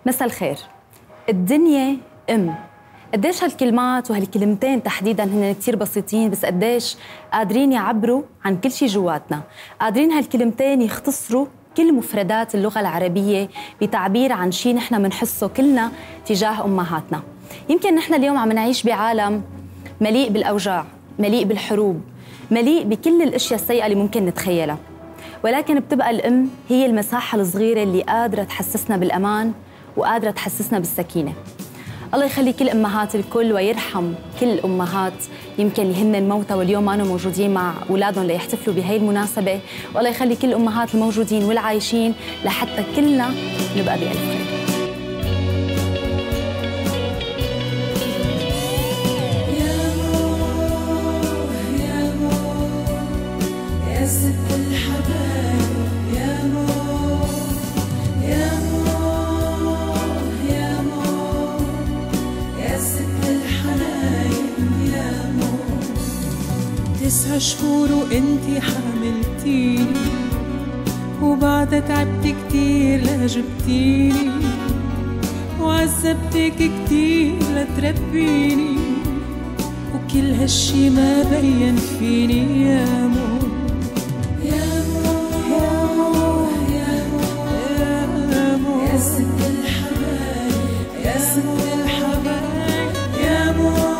مساء الخير. الدنيا أم. قديش هالكلمات وهالكلمتين تحديداً هن كتير بسيطين، بس قديش قادرين يعبروا عن كل شيء جواتنا. قادرين هالكلمتين يختصروا كل مفردات اللغة العربية بتعبير عن شيء نحن منحسه كلنا تجاه أمهاتنا. يمكن نحن اليوم عم نعيش بعالم مليء بالأوجاع، مليء بالحروب، مليء بكل الأشياء السيئة اللي ممكن نتخيلها، ولكن بتبقى الأم هي المساحة الصغيرة اللي قادرة تحسسنا بالأمان وقادرة تحسسنا بالسكينة. الله يخلي كل أمهات الكل ويرحم كل أمهات يمكن اللي هن موتى واليوم ما موجودين مع أولادهم ليحتفلوا بهي المناسبة، والله يخلي كل أمهات الموجودين والعايشين لحتى كلنا نبقى بألف خير. تسع شهور وانتي حاملتيني، وبعدها تعبت كتير لجبتيني، وعذبتك كتير لتربيني، وكل هالشي ما بين فيني يا مو يا مو يا مو يا مو يا مو يا ست الحبايب يا ست الحبايب يا مو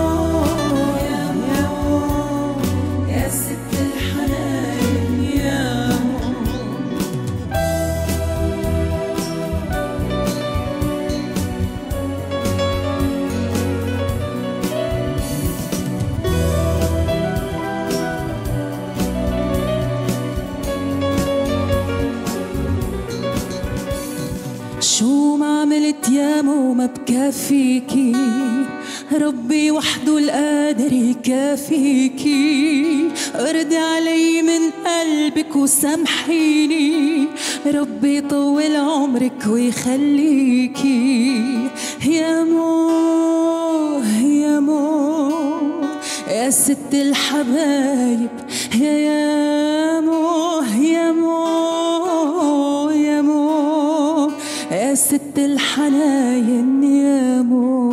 شو ما عملت ياما وما بكافيكي، ربي وحده القادر يكافيكي، ارضي علي من قلبك وسامحيني، ربي يطول عمرك ويخليكي يا مو يا مو يا ست الحبايب يا مو يا مو يا مو يا ست الحناين يا مو.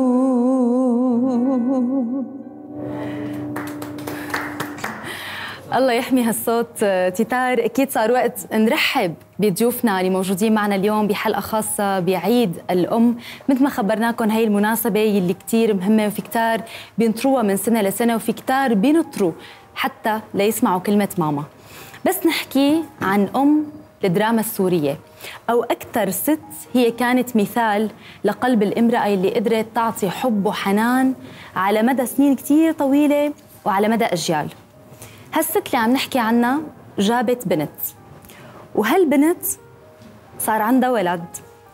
الله يحمي هالصوت تيتار. أكيد صار وقت نرحب بضيوفنا اللي موجودين معنا اليوم بحلقة خاصة بعيد الأم. مثل ما خبرناكم هي المناسبة يلي كتير مهمة، وفي كتار بينطروها من سنة لسنة، وفي كتار بينطروا حتى ليسمعوا كلمة ماما. بس نحكي عن أم الدراما السورية، أو أكثر ست هي كانت مثال لقلب الامرأة اللي قدرت تعطي حب وحنان على مدى سنين كتير طويلة وعلى مدى أجيال. هالست اللي عم نحكي عنها جابت بنت، وهالبنت صار عندها ولد.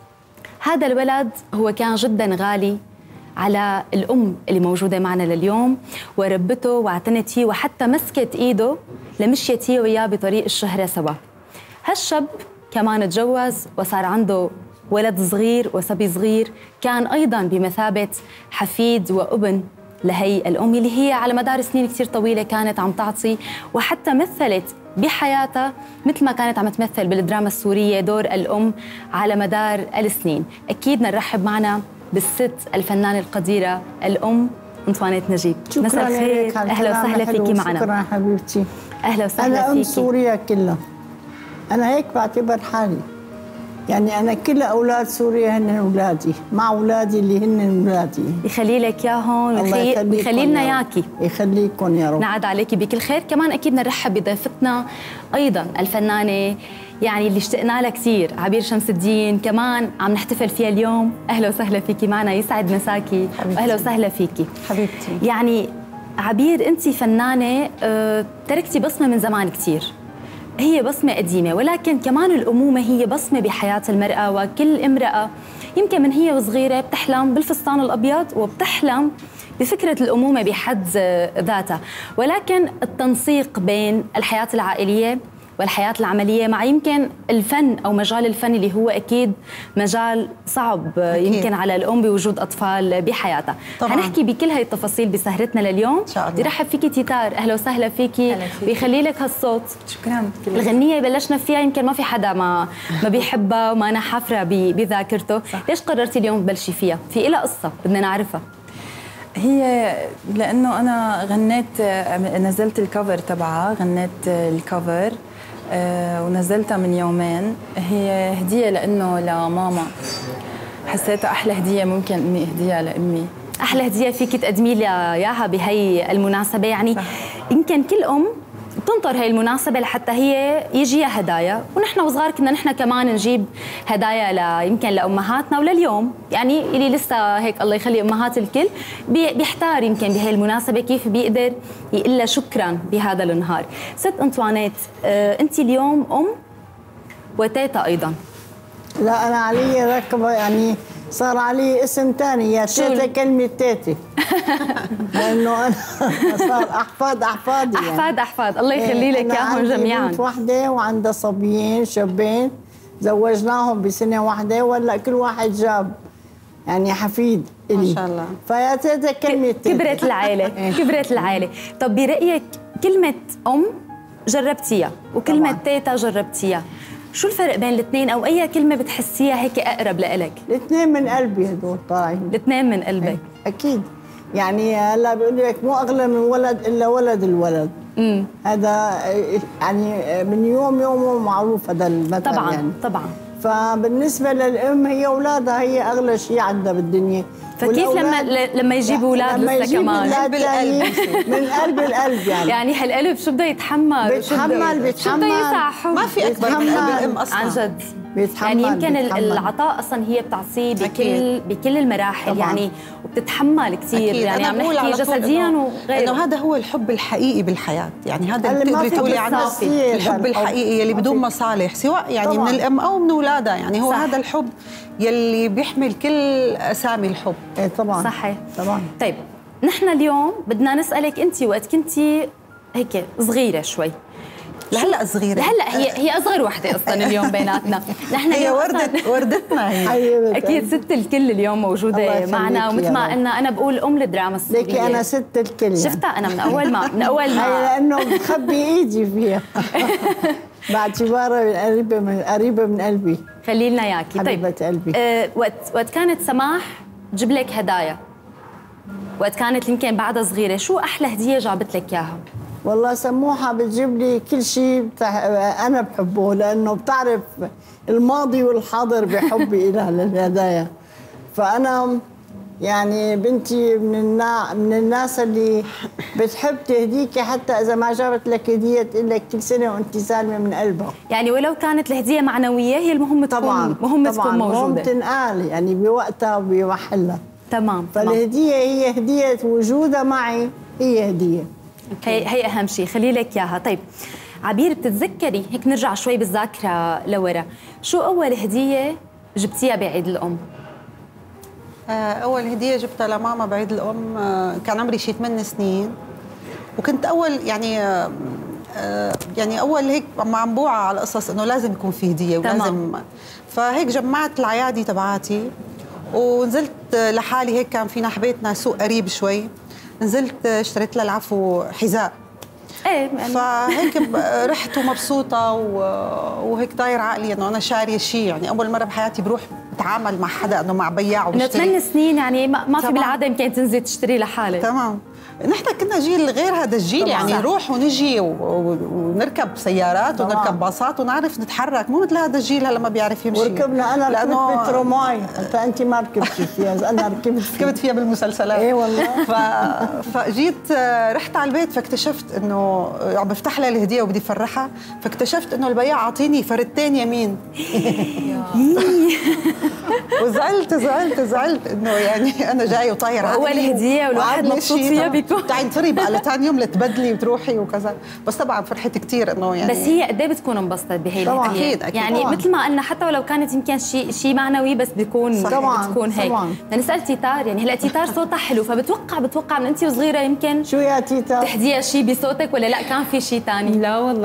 هذا الولد هو كان جدا غالي على الأم اللي موجودة معنا لليوم، وربته واعتنت فيه وحتى مسكت إيده لمشيت هي وياه بطريق الشهرة سوا. هالشاب كمان تجوز وصار عنده ولد صغير وصبي صغير، كان أيضاً بمثابة حفيد وابن لهي الأم اللي هي على مدار سنين كتير طويلة كانت عم تعطي، وحتى مثلت بحياتها مثل ما كانت عم تمثل بالدراما السورية دور الأم على مدار السنين. أكيد نرحب معنا بالست الفنانة القديرة الأم أنطوانيت نجيب. مساء الخير، أهلا وسهلا فيكي معنا. شكرا حبيبتي. أهلا وسهلا فيكي. أنا أم سوريا كلها، أنا هيك بعتبر حالي، يعني أنا كل أولاد سوريا هن أولادي، مع أولادي اللي هن أولادي. يخلي لك إياهم ويخلي لنا إياكي. يخليكم يا رب. نعد عليكي بكل خير. كمان أكيد نرحب بضيفتنا أيضا الفنانة يعني اللي اشتقنا لها كثير، عبير شمس الدين، كمان عم نحتفل فيها اليوم. أهلا وسهلا فيكي معنا، يسعد مساكي. أهلا وسهلا فيكي حبيبتي. يعني عبير أنت فنانة تركتي بصمة من زمان كثير، هي بصمة قديمة، ولكن كمان الأمومة هي بصمة بحياة المرأة، وكل امرأة يمكن من هي وصغيرة بتحلم بالفستان الأبيض وبتحلم بفكرة الأمومة بحد ذاتها، ولكن التنسيق بين الحياة العائلية والحياة العملية مع يمكن الفن أو مجال الفن اللي هو أكيد مجال صعب أكيد. يمكن على الأم بوجود أطفال بحياتها. حنحكي بكل هاي التفاصيل بسهرتنا لليوم. بدي رحب فيكي تيتار، أهلا وسهلا فيكي ويخلي لك هالصوت. شكرا. الغنية بلشنا فيها يمكن ما في حدا ما بيحبها وما أنا حافرة بذاكرته. ليش قررتي اليوم تبلشي فيها؟ في إلها قصة بدنا نعرفها. هي لأنه أنا غنيت، نزلت الكفر تبعها، غنيت الكفر ونزلتها من يومين. هي هدية لأنه لماما، حسيتها أحلى هدية ممكن إني أهديها لأمي. أحلى هدية فيك تقدمي لي إياها بهي المناسبة. يعني يمكن كل أم بتنطر هي المناسبة لحتى هي يجيها هدايا، ونحن وصغار كنا نحن كمان نجيب هدايا يمكن لأمهاتنا ولليوم، يعني اللي لسه هيك الله يخلي أمهات الكل بيحتار يمكن بهي المناسبة كيف بيقدر يقول لها شكرا بهذا النهار. ست أنطوانيت، أنت اليوم أم وتيتا أيضا. لا أنا علي ركبة، يعني صار علي اسم ثاني، يا تيتا كلمة تيتي. لأنه أنا صار أحفادي يعني. أحفاد الله يخلي لك إياهم جميعا. بنت وحدة وعندها صبيين شابين زوجناهم بسنة واحدة، ولا كل واحد جاب يعني حفيد إلي ما شاء الله. فيا تيتا كلمة تيتي. كبرت العائلة كبرت العائلة. طب برأيك كلمة أم جربتيها وكلمة تيتا جربتيها، شو الفرق بين الاثنين او اي كلمه بتحسيها هيك اقرب لإلك؟ الاثنين من قلبي هدول طالعين. الاثنين من قلبك اكيد. يعني هلا بيقول لك مو اغلى من ولد الا ولد الولد. هذا يعني من يومه معروف هذا المثل. طبعا يعني. طبعا. فبالنسبه للام هي اولادها هي اغلى شيء عندها بالدنيا. فكيف لما يجيبوا اولاد لسه كمان من قلب القلب يعني هالقلب شو بده يتحمل؟ شو بده يسعى؟ ما في اكبر من قلب الام اصلا عن جد. بيتحمل. يعني يمكن العطاء اصلا هي بتعطيه بكل المراحل. طبعاً. يعني وبتتحمل كثير. يعني عم نحكي جسديا وغيره. انه هذا هو الحب الحقيقي بالحياه، يعني هذا اللي بتقدري تقولي عنه الحب الحقيقي اللي بدون مصالح، سواء يعني طبعاً. من الام او من اولادها، يعني هو صح. هذا الحب يلي بيحمل كل اسامي الحب. ايه طبعا صحيح طبعا. طيب نحن اليوم بدنا نسالك، انت وقت كنتي هيك صغيره شوي، لهلا صغيره، لهلا هي اصغر وحده اصلا اليوم بيناتنا. نحن هي وردتنا هي اكيد ست الكل اليوم موجوده معنا، ومثل ما قلنا انا بقول ام الدراما السوريه. ليكي انا ست الكل شفتها انا من اول ما لانه بخبي ايدي فيها باعتبارها قريبه من قلبي. خلي لنا اياكي. حبيبه قلبي. وقت كانت سماح تجيب لك هدايا، وقت كانت يمكن بعدها صغيره، شو احلى هديه جابت لك اياها؟ والله سموحه بتجيب لي كل شيء انا بحبه، لانه بتعرف الماضي والحاضر بحبي لها للهدايا. فانا يعني بنتي من الناس اللي بتحب تهديكي، حتى اذا ما جابت لك هديه تقول لك كل سنه وانت سالمه من قلبها. يعني ولو كانت الهديه معنويه هي المهم تكون طبعا تكون موجوده، مهم تنقال يعني بوقتها وبمحلها. تمام. فالهديه هي هديه وجودها معي، هي هديه. هي اهم شيء، خلي لك اياها. طيب عبير، بتتذكري هيك نرجع شوي بالذاكره لورا، شو اول هديه جبتيها بعيد الام؟ اول هديه جبتها لماما بعيد الام كان عمري شي 8 سنين، وكنت اول يعني اول هيك عم بوعى على قصص انه لازم يكون في هديه ولازم. فهيك جمعت العيادي تبعاتي ونزلت لحالي، هيك كان فينا حبيتنا سوق قريب شوي، نزلت اشتريت لها العفو حذاء. ايه فهيك رحت ومبسوطه وهيك داير عقلي انه انا شاريه شيء، يعني اول مره بحياتي بروح بتعامل مع حدا انه مع بياع وبشتري. 8 سنين يعني ما في بالعاده يمكن تنزلي تشتري لحالك. تمام. نحن كنا جيل غير هذا الجيل، يعني نروح ونجي ونركب سيارات ونركب باصات ونعرف نتحرك، مو مثل هذا الجيل هلا ما بيعرف يمشي. وركبنا، انا ركبت بتروماي، حتى انت ما ركبتي فيها، انا ركبت فيها بالمسلسلات. ايه والله. فجيت رحت على البيت فاكتشفت انه عم بفتح لها الهديه وبدي افرحها، فاكتشفت انه البياع عاطيني فردتين يمين. وزعلت انه يعني انا جاي وطايره اول هديه والواحد مبسوط فيها بيكون تعي تفري بقى لثاني يوم لتبدلي وتروحي وكذا. بس طبعا فرحت كثير انه يعني، بس هي قد ايه بتكون انبسطت بهي الهديه؟ اكيد يعني طبعاً. مثل ما قلنا حتى ولو كانت يمكن شيء معنوي، بس بتكون هيك. بدنا نسال تيتار، يعني هلا تيتار صوتها حلو، فبتوقع من انت وصغيره يمكن شو يا تيتا تحديها شيء بصوتك، ولا لا كان في شيء ثاني؟ لا والله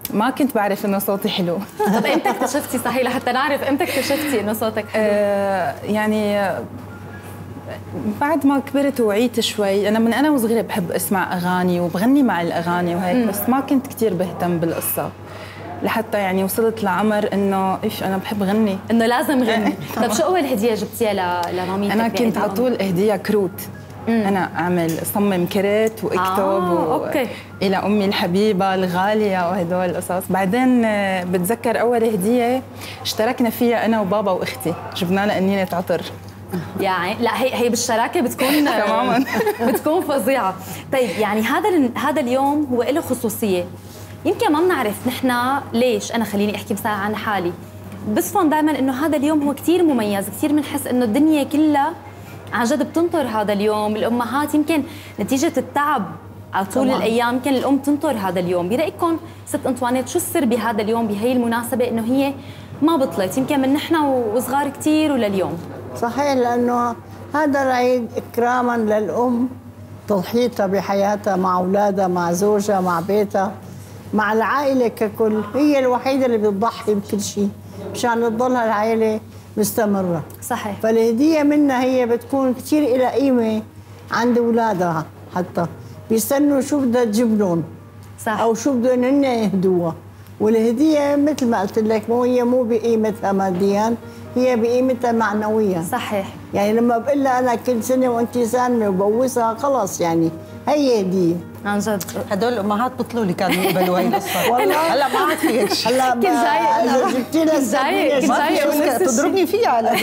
ما كنت بعرف انه صوتي حلو. طب امتى اكتشفتي صحيح لحتى نعرف امتى اكتشفتي انه صوتك حلو؟ يعني بعد ما كبرت ووعيت شوي. انا وصغيره بحب اسمع اغاني وبغني مع الاغاني وهيك، بس ما كنت كثير بهتم بالقصه لحتى يعني وصلت لعمر انه ايش انا بحب غني، انه لازم غني. طب شو اول هديه جبتيها لماميتك؟ انا كنت على طول اهديها كروت. انا اعمل صمم كرت واكتب اوكي الى امي الحبيبه الغاليه وهدول القصص. بعدين بتذكر اول هديه اشتركنا فيها انا وبابا واختي، جبنا لها قنينه عطر. يعني لا هي بالشراكه بتكون تماما بتكون فظيعه. طيب يعني هذا اليوم هو له خصوصيه يمكن ما بنعرف نحن ليش. انا خليني احكي مثلا عن حالي، بصفن دائما انه هذا اليوم هو كثير مميز، كثير بنحس انه الدنيا كلها عن جد بتنطر هذا اليوم. الامهات يمكن نتيجه التعب على طول الايام يمكن الام تنطر هذا اليوم. برايكم ست انطوانيت شو السر بهذا اليوم بهي المناسبه انه هي ما بطلت يمكن من نحن وصغار كثير ولليوم؟ صحيح، لانه هذا العيد اكراما للام، تضحيتها بحياتها مع اولادها مع زوجها مع بيتها مع العائله ككل. هي الوحيده اللي بتضحي بكل شيء مشان تضلها العائله مستمره. صحيح. فالهديه منها هي بتكون كثير لها قيمه عند اولادها، حتى بيستنوا شو بدها تجيب لهم صح، او شو بدهم هن يهدوها. والهديه مثل ما قلت لك هي مو بقيمتها ماديا، هي بقيمتها معنويا. صحيح. يعني لما بقول لها انا كل سنه وانت سالمه وبوسها خلص، يعني هي هديه عن جد. هدول الامهات بطلوا اللي كانوا يقبلوا هي القصه. والله هلا ما عاد في هيك شيء. هلا كنت جاي جبتي لها كنت تضربني فيها هلا.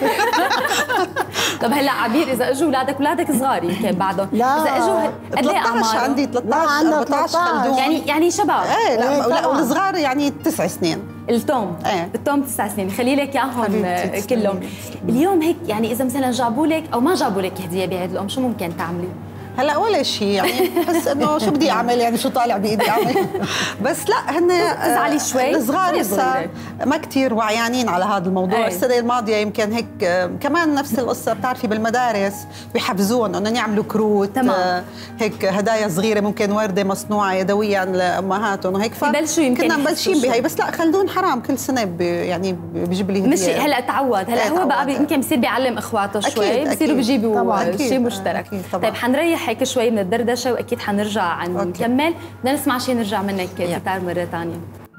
طب هلا عبير اذا اجوا اولادك صغار يمكن بعدهم، لا اذا اجوا قد ايه 13 عندي 13 14 خلدون يعني شباب. ايه لا والصغار يعني 9 سنين. التوم التوم 9 سنين، خلي لك اياهم كلهم. اليوم هيك يعني اذا مثلا جابوا لك او ما جابوا لك هديه بعيد الام شو ممكن تعملي؟ هلا ولا شيء، يعني بحس انه شو بدي اعمل، يعني شو طالع بايدي اعمل. بس لا هن تزعلي شوي. الصغار لسه ما كثير وعيانين على هذا الموضوع. السنه الماضيه يمكن هيك كمان نفس القصه، بتعرفي بالمدارس بيحفزون انه يعملوا كروت هيك هدايا صغيره، ممكن ورده مصنوعه يدويا لامهاتهم وهيك. كنا مبلشين بهي، بس لا خلدون حرام كل سنه يعني بيجيب لي هديه. مش هلا تعود، هلا هو بقى يمكن بصير بيعلم اخواته شوي، بصيروا بيجيبوا شيء مشترك. طيب حنريح هيك شوي من الدردشه واكيد حنرجع نكمل. بدنا نسمع شيء نرجع منك تيتار مره ثانيه.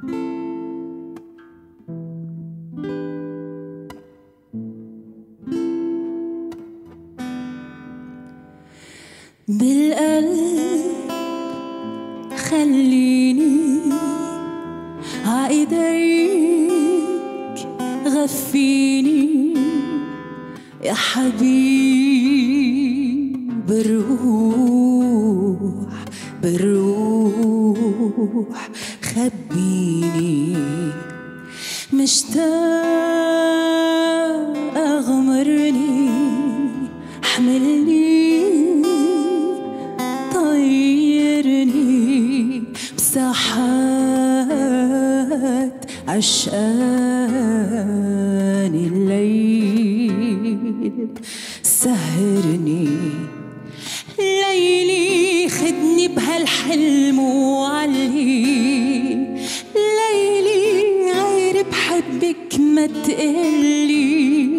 بالقلب خليني عايديك غفيني يا حبيب بالروح خبيني مشتاق أغمرني حملني طيرني بساحات عشقان الليل سهرني ليلي خدني بهالحلم وعلي ليلي غير بحبك ما تقلي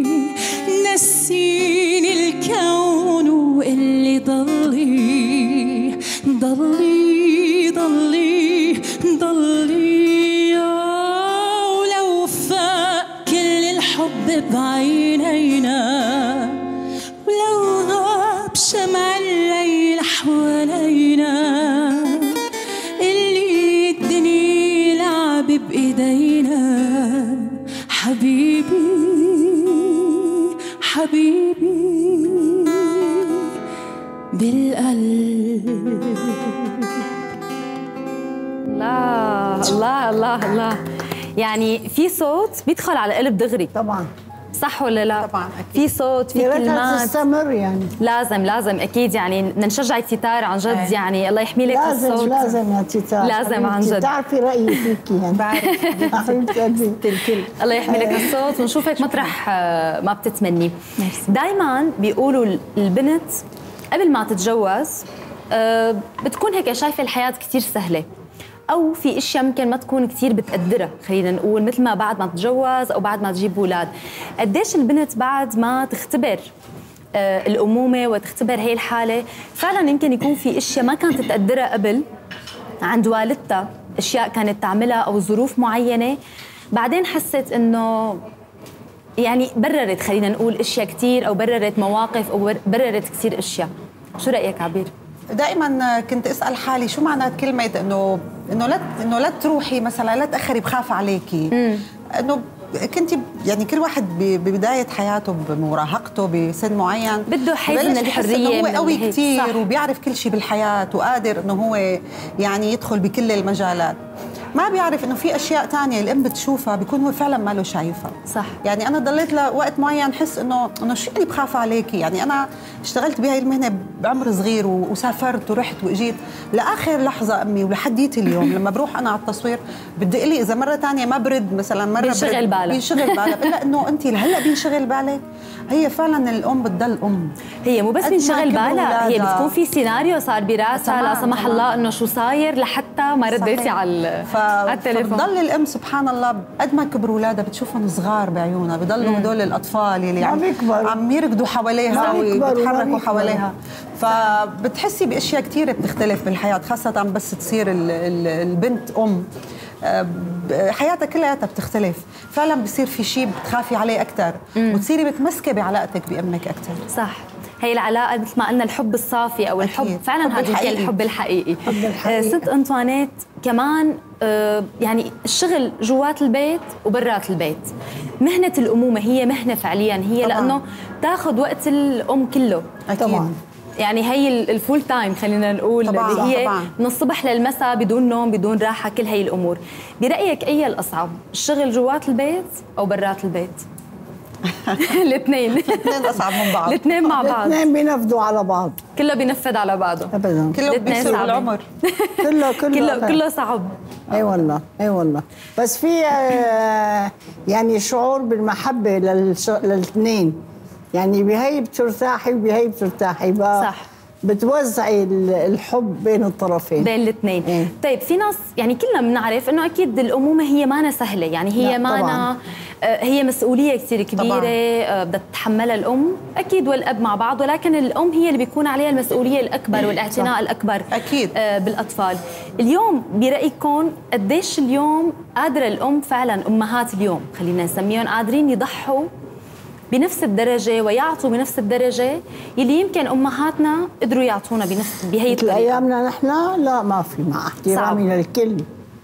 نسيني الكون وقلي ضلي ضلي ضلي ضلي ولو فاق كل الحب بعينينا ولو غاب شمع الليل حوالينا اللي الدنيا لعب بإيدينا حبيبي حبيبي بالقلب. الله الله الله الله، يعني في صوت بيدخل على القلب دغري. طبعا صح ولا لا؟ طبعا أكيد. في صوت، في كلمات تستمر، يعني لازم اكيد. يعني بدنا نشجع تيتار عن جد، يعني الله يحمي لك الصوت. لازم يا تيتار، لازم عن جد. بتعرفي رايي فيكي، يعني بعرف حبيبتي قلبي الكل. الله يحمي لك الصوت ونشوفك مطرح ما بتتمني. دائما بيقولوا البنت قبل ما تتجوز بتكون هيك شايفه الحياه كثير سهله، او في اشياء ممكن ما تكون كثير بتقدرها، خلينا نقول مثل ما بعد ما تتجوز او بعد ما تجيب اولاد. قديش البنت بعد ما تختبر الامومه وتختبر هي الحاله فعلا يمكن يكون في اشياء ما كانت تقدرها قبل عند والدتها، اشياء كانت تعملها او ظروف معينه بعدين حست انه يعني بررت، خلينا نقول اشياء كثير او بررت مواقف او بررت كثير اشياء. شو رايك عبير؟ دائما كنت اسال حالي شو معنات كلمه انه لا تروحي مثلا، لا تاخري بخاف عليكي. انه كنت يعني كل واحد ببدايه حياته بمراهقته بسن معين بده حيز من الحريه، انه هو قوي كثير وبيعرف كل شيء بالحياه وقادر انه هو يعني يدخل بكل المجالات. ما بيعرف انه في اشياء ثانيه الام بتشوفها بيكون هو فعلا ما له شايفها. صح. يعني انا ضليت لوقت معين احس انه شو يعني بخاف عليكي، يعني انا اشتغلت بهاي المهنه بعمر صغير وسافرت ورحت واجيت لاخر لحظه امي، ولحديت اليوم لما بروح انا على التصوير بدي لي اذا مره ثانيه ما برد مثلا، مره بينشغل بالك، بينشغل بالك الا انه انت لهلا بينشغل بالك. هي فعلا الام بتضل ام، هي مو بس بينشغل بالها، هي بتكون في سيناريو صار براسها لا سمح الله انه شو صاير لحتى ما رديتي على التليفون. فبتضل الام سبحان الله قد ما كبروا اولادها بتشوفهم صغار بعيونها، بضلوا هدول الاطفال اللي عم يركضوا حواليها ويتحركوا حواليها. فبتحسي باشياء كثيره بتختلف بالحياه، خاصه بس تصير البنت ام حياتها كلها بتختلف. فعلا بصير في شيء بتخافي عليه اكثر وتصيري متمسكه بعلاقتك بامك اكثر. صح. هي العلاقه مثل ما قلنا الحب الصافي او الحب أكيد. فعلا هذا هي الحب الحقيقي. ست أنطوانيت كمان يعني الشغل جوات البيت وبرات البيت، مهنه الامومه هي مهنه فعليا، هي طبعاً. لانه تاخذ وقت الام كله. أكيد. طبعا يعني هي الفول تايم خلينا نقول، طبعاً. اللي هي طبعاً. من الصبح للمساء بدون نوم بدون راحه، كل هي الامور. برايك اي الاصعب، الشغل جوات البيت او برات البيت؟ الاثنين اصعب من بعض. الاثنين مع بعض، الاثنين بينفذوا على بعض، كله بينفذ على بعضه ابدا، كله بيسرق العمر. كله صعب. اي والله اي والله. بس في يعني شعور بالمحبه للاثنين، يعني بهي بترتاحي وبهي بترتاحي بقى. صح. بتوزعي الحب بين الطرفين، بين الاثنين. طيب في ناس يعني كلنا بنعرف انه اكيد الامومه هي مانا سهله، يعني هي مانا هي مسؤوليه كثير كبيره بدها تتحملها الام اكيد والاب مع بعض، ولكن الام هي اللي بيكون عليها المسؤوليه الاكبر والاعتناء الاكبر اكيد بالاطفال. اليوم برايكم قديش اليوم قادره الام فعلا، امهات اليوم خلينا نسميهم، قادرين يضحوا بنفس الدرجة ويعطوا بنفس الدرجة يلي يمكن أمهاتنا قدروا يعطونا بهي الطريقة؟ أيامنا نحن لا، ما في، مع احترامي للكل،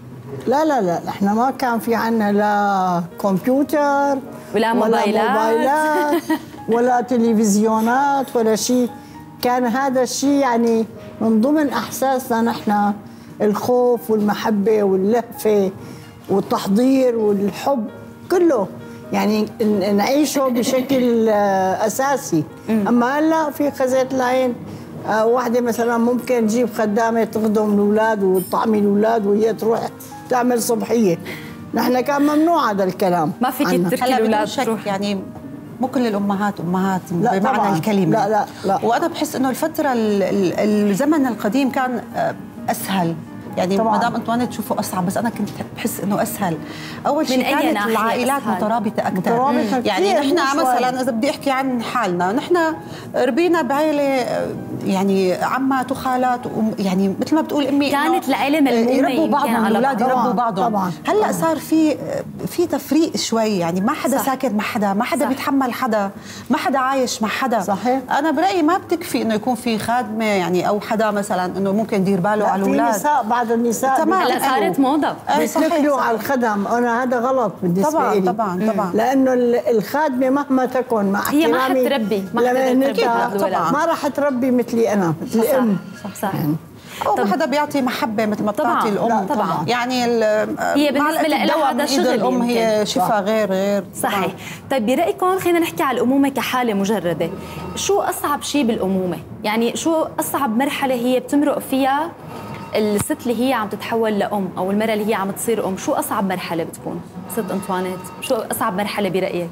لا احنا ما كان في عنا لا كمبيوتر ولا موبايلات ولا تلفزيونات ولا شيء. كان هذا الشيء يعني من ضمن أحساسنا نحن، الخوف والمحبة واللهفة والتحضير والحب كله، يعني نعيشه بشكل أساسي. أما هلا في خزات العين، واحدة مثلا ممكن تجيب خدامة تخدم الأولاد وتطعمي الأولاد وهي تروح تعمل صبحية. نحن كان ممنوع هذا الكلام، ما فيك تتركي الأولاد تروح. يعني مو كل الأمهات أمهات بمعنى طبعاً. الكلمة لا. وأنا بحس إنه الفترة الزمن القديم كان أسهل، يعني مدام أنطوانيت تشوفه أصعب، بس أنا كنت بحس إنه أسهل. أول شيء كانت العائلات مترابطة أكثر. يعني نحن مثلا إذا بدي أحكي عن حالنا، نحن ربينا بعائلة يعني عمات وخالات، يعني مثل ما بتقول أمي كانت العائلة ملمومة، يربوا بعضهم، الأولاد يربوا بعضهم. هلا صار في تفريق شوي، يعني ما حدا ساكت مع حدا، ما حدا بيتحمل حدا، ما حدا عايش مع حدا. صحيح. أنا برأيي ما بتكفي إنه يكون في خادمة يعني أو حدا مثلا إنه ممكن يدير باله على الأولاد. بعض النساء هلا صارت موضة بيتكلوا على الخدم. أنا هذا غلط بالنسبة لي طبعا لأنه الخادمة مهما تكن مع هي ما حتربي، ما راح تربي مثلي أنا، مثل الأم. صح. يعني أو حدا بيعطي محبة مثل ما بتعطي الأم. طبعا. يعني هي بالنسبة لها هذا شغل، الأم هي شفا غير. صحيح. طيب برأيكم خلينا نحكي على الأمومة كحالة مجردة، شو أصعب شيء بالأمومة؟ يعني شو أصعب مرحلة هي بتمرق فيها الست اللي هي عم تتحول لأم أو المرأة اللي هي عم تصير أم؟ شو أصعب مرحلة بتكون ست أنطوانيت؟ شو أصعب مرحلة برأيك؟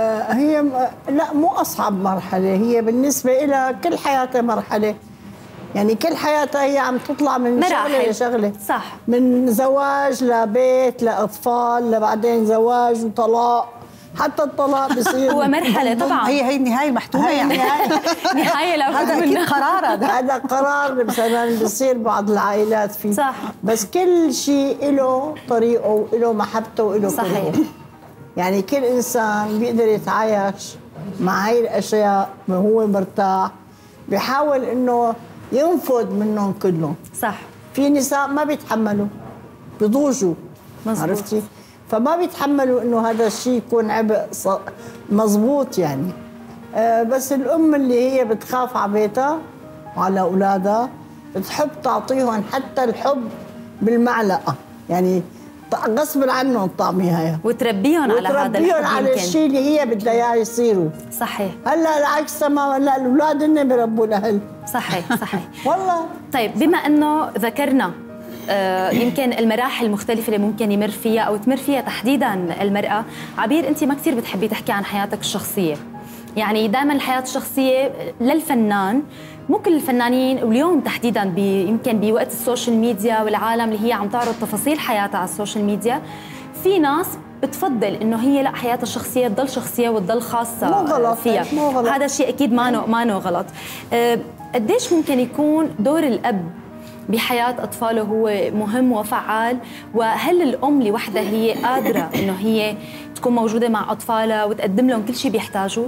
هي لا، مو أصعب مرحلة، هي بالنسبة إلى كل حياتها مرحلة. يعني كل حياتها هي عم تطلع من شغله لشغله، صح، من زواج لبيت لاطفال لبعدين زواج وطلاق، حتى الطلاق بصير هو مرحله طبعا، هي النهايه المحتومه يعني نهايه هذا اكيد قرار، هذا قرار مثلا بصير بعض العائلات فيه، صح، بس كل شيء له طريقه وله محبته وله صحيح. يعني كل انسان بيقدر يتعايش مع هاي الاشياء وهو مرتاح، بيحاول انه ينفذ منهم كلهم. صح. في نساء ما بيتحملوا، بيضوجوا، عرفتي؟ فما بيتحملوا انه هذا الشيء يكون عبء مزبوط يعني. بس الام اللي هي بتخاف على بيتها وعلى اولادها، بتحب تعطيهم حتى الحب بالمعلقه، يعني غصب عنهم طعميها وتربيهم على هذا الحب، وتربيهم على الشيء اللي هي بدها اياه يصيروا. صحيح. هلا العكس تماما، لا الاولاد هن بيربوا الاهل. صحيح صحيح. والله. طيب بما انه ذكرنا يمكن المراحل المختلفة اللي ممكن يمر فيها أو تمر فيها تحديداً المرأة، عبير أنت ما كثير بتحبي تحكي عن حياتك الشخصية، يعني دائماً الحياة الشخصية للفنان، مو كل الفنانين، واليوم تحديداً يمكن بوقت السوشيال ميديا والعالم اللي هي عم تعرض تفاصيل حياتها على السوشيال ميديا، في ناس بتفضل انه هي لا حياتها الشخصيه تضل شخصيه وتضل خاصه مو غلط فيها. مو غلط. هذا الشيء اكيد ما غلط. قديش ممكن يكون دور الاب بحياة أطفاله هو مهم وفعال، وهل الأم لوحدها هي قادرة إنه هي تكون موجودة مع أطفالها وتقدم لهم كل شيء بيحتاجوه؟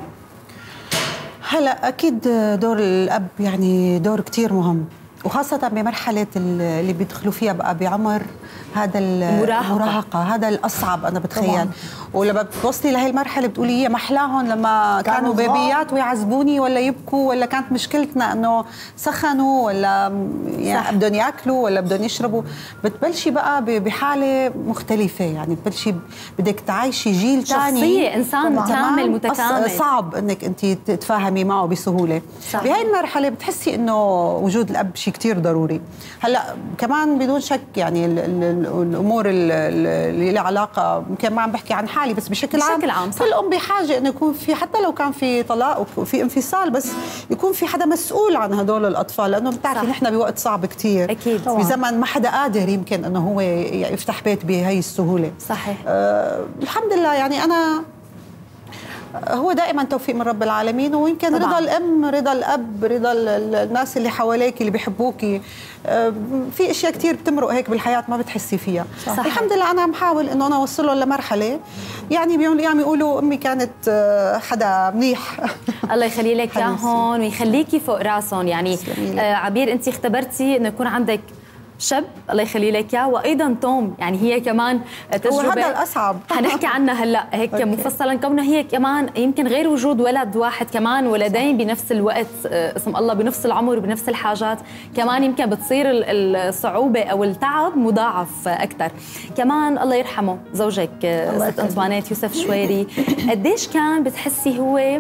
هلا أكيد دور الأب يعني دور كتير مهم، وخاصة بمرحلة اللي بيدخلوا فيها بقى بعمر هذا المراهقة، هذا الأصعب أنا بتخيل طبعاً. ولما بتوصلي لهي المرحلة بتقولي هي محلاهم لما كانوا بيبيات ويعذبوني ولا يبكوا، ولا كانت مشكلتنا إنه سخنوا ولا يعني بدهم ياكلوا ولا بدهم يشربوا، بتبلشي بقى بحالة مختلفة، يعني بتبلشي بدك تعيشي جيل ثاني، شخصية إنسان كامل متكامل، صعب إنك أنت تتفاهمي معه بسهولة. بهاي المرحلة بتحسي إنه وجود الأب شيء كتير ضروري. هلا كمان بدون شك يعني الامور اللي لها علاقه، يمكن ما عم بحكي عن حالي بس بشكل عام كل ام بحاجه انه يكون في، حتى لو كان في طلاق وفي انفصال، بس يكون في حدا مسؤول عن هدول الاطفال، لانه بتعرفي نحن بوقت صعب كتير اكيد، بزمن ما حدا قادر يمكن انه هو يفتح بيت بهي السهوله. صحيح. الحمد لله يعني انا هو دائما توفيق من رب العالمين، ويمكن طبعاً. رضا الام، رضا الاب، رضا الناس اللي حواليك اللي بيحبوكي، في اشياء كثير بتمرق هيك بالحياه ما بتحسي فيها. صحيح. الحمد لله انا عم حاول انه انا اوصلهم لمرحله، يعني بيوم الايام يقولوا امي كانت حدا منيح. الله يخلي لك اياهم ويخليكي فوق راسهم. يعني عبير انت اختبرتي انه يكون عندك شاب الله يخلي لك اياه، وايضا توم، يعني هي كمان تجربه هذا الاصعب حنحكي عنها هلا هيك مفصلا، كونها هي كمان يمكن غير وجود ولد واحد، كمان ولدين بنفس الوقت اسم الله بنفس العمر وبنفس الحاجات، كمان يمكن بتصير الصعوبه او التعب مضاعف اكثر. كمان الله يرحمه زوجك ست أنطوانيت يوسف شويري، قديش كان بتحسي هو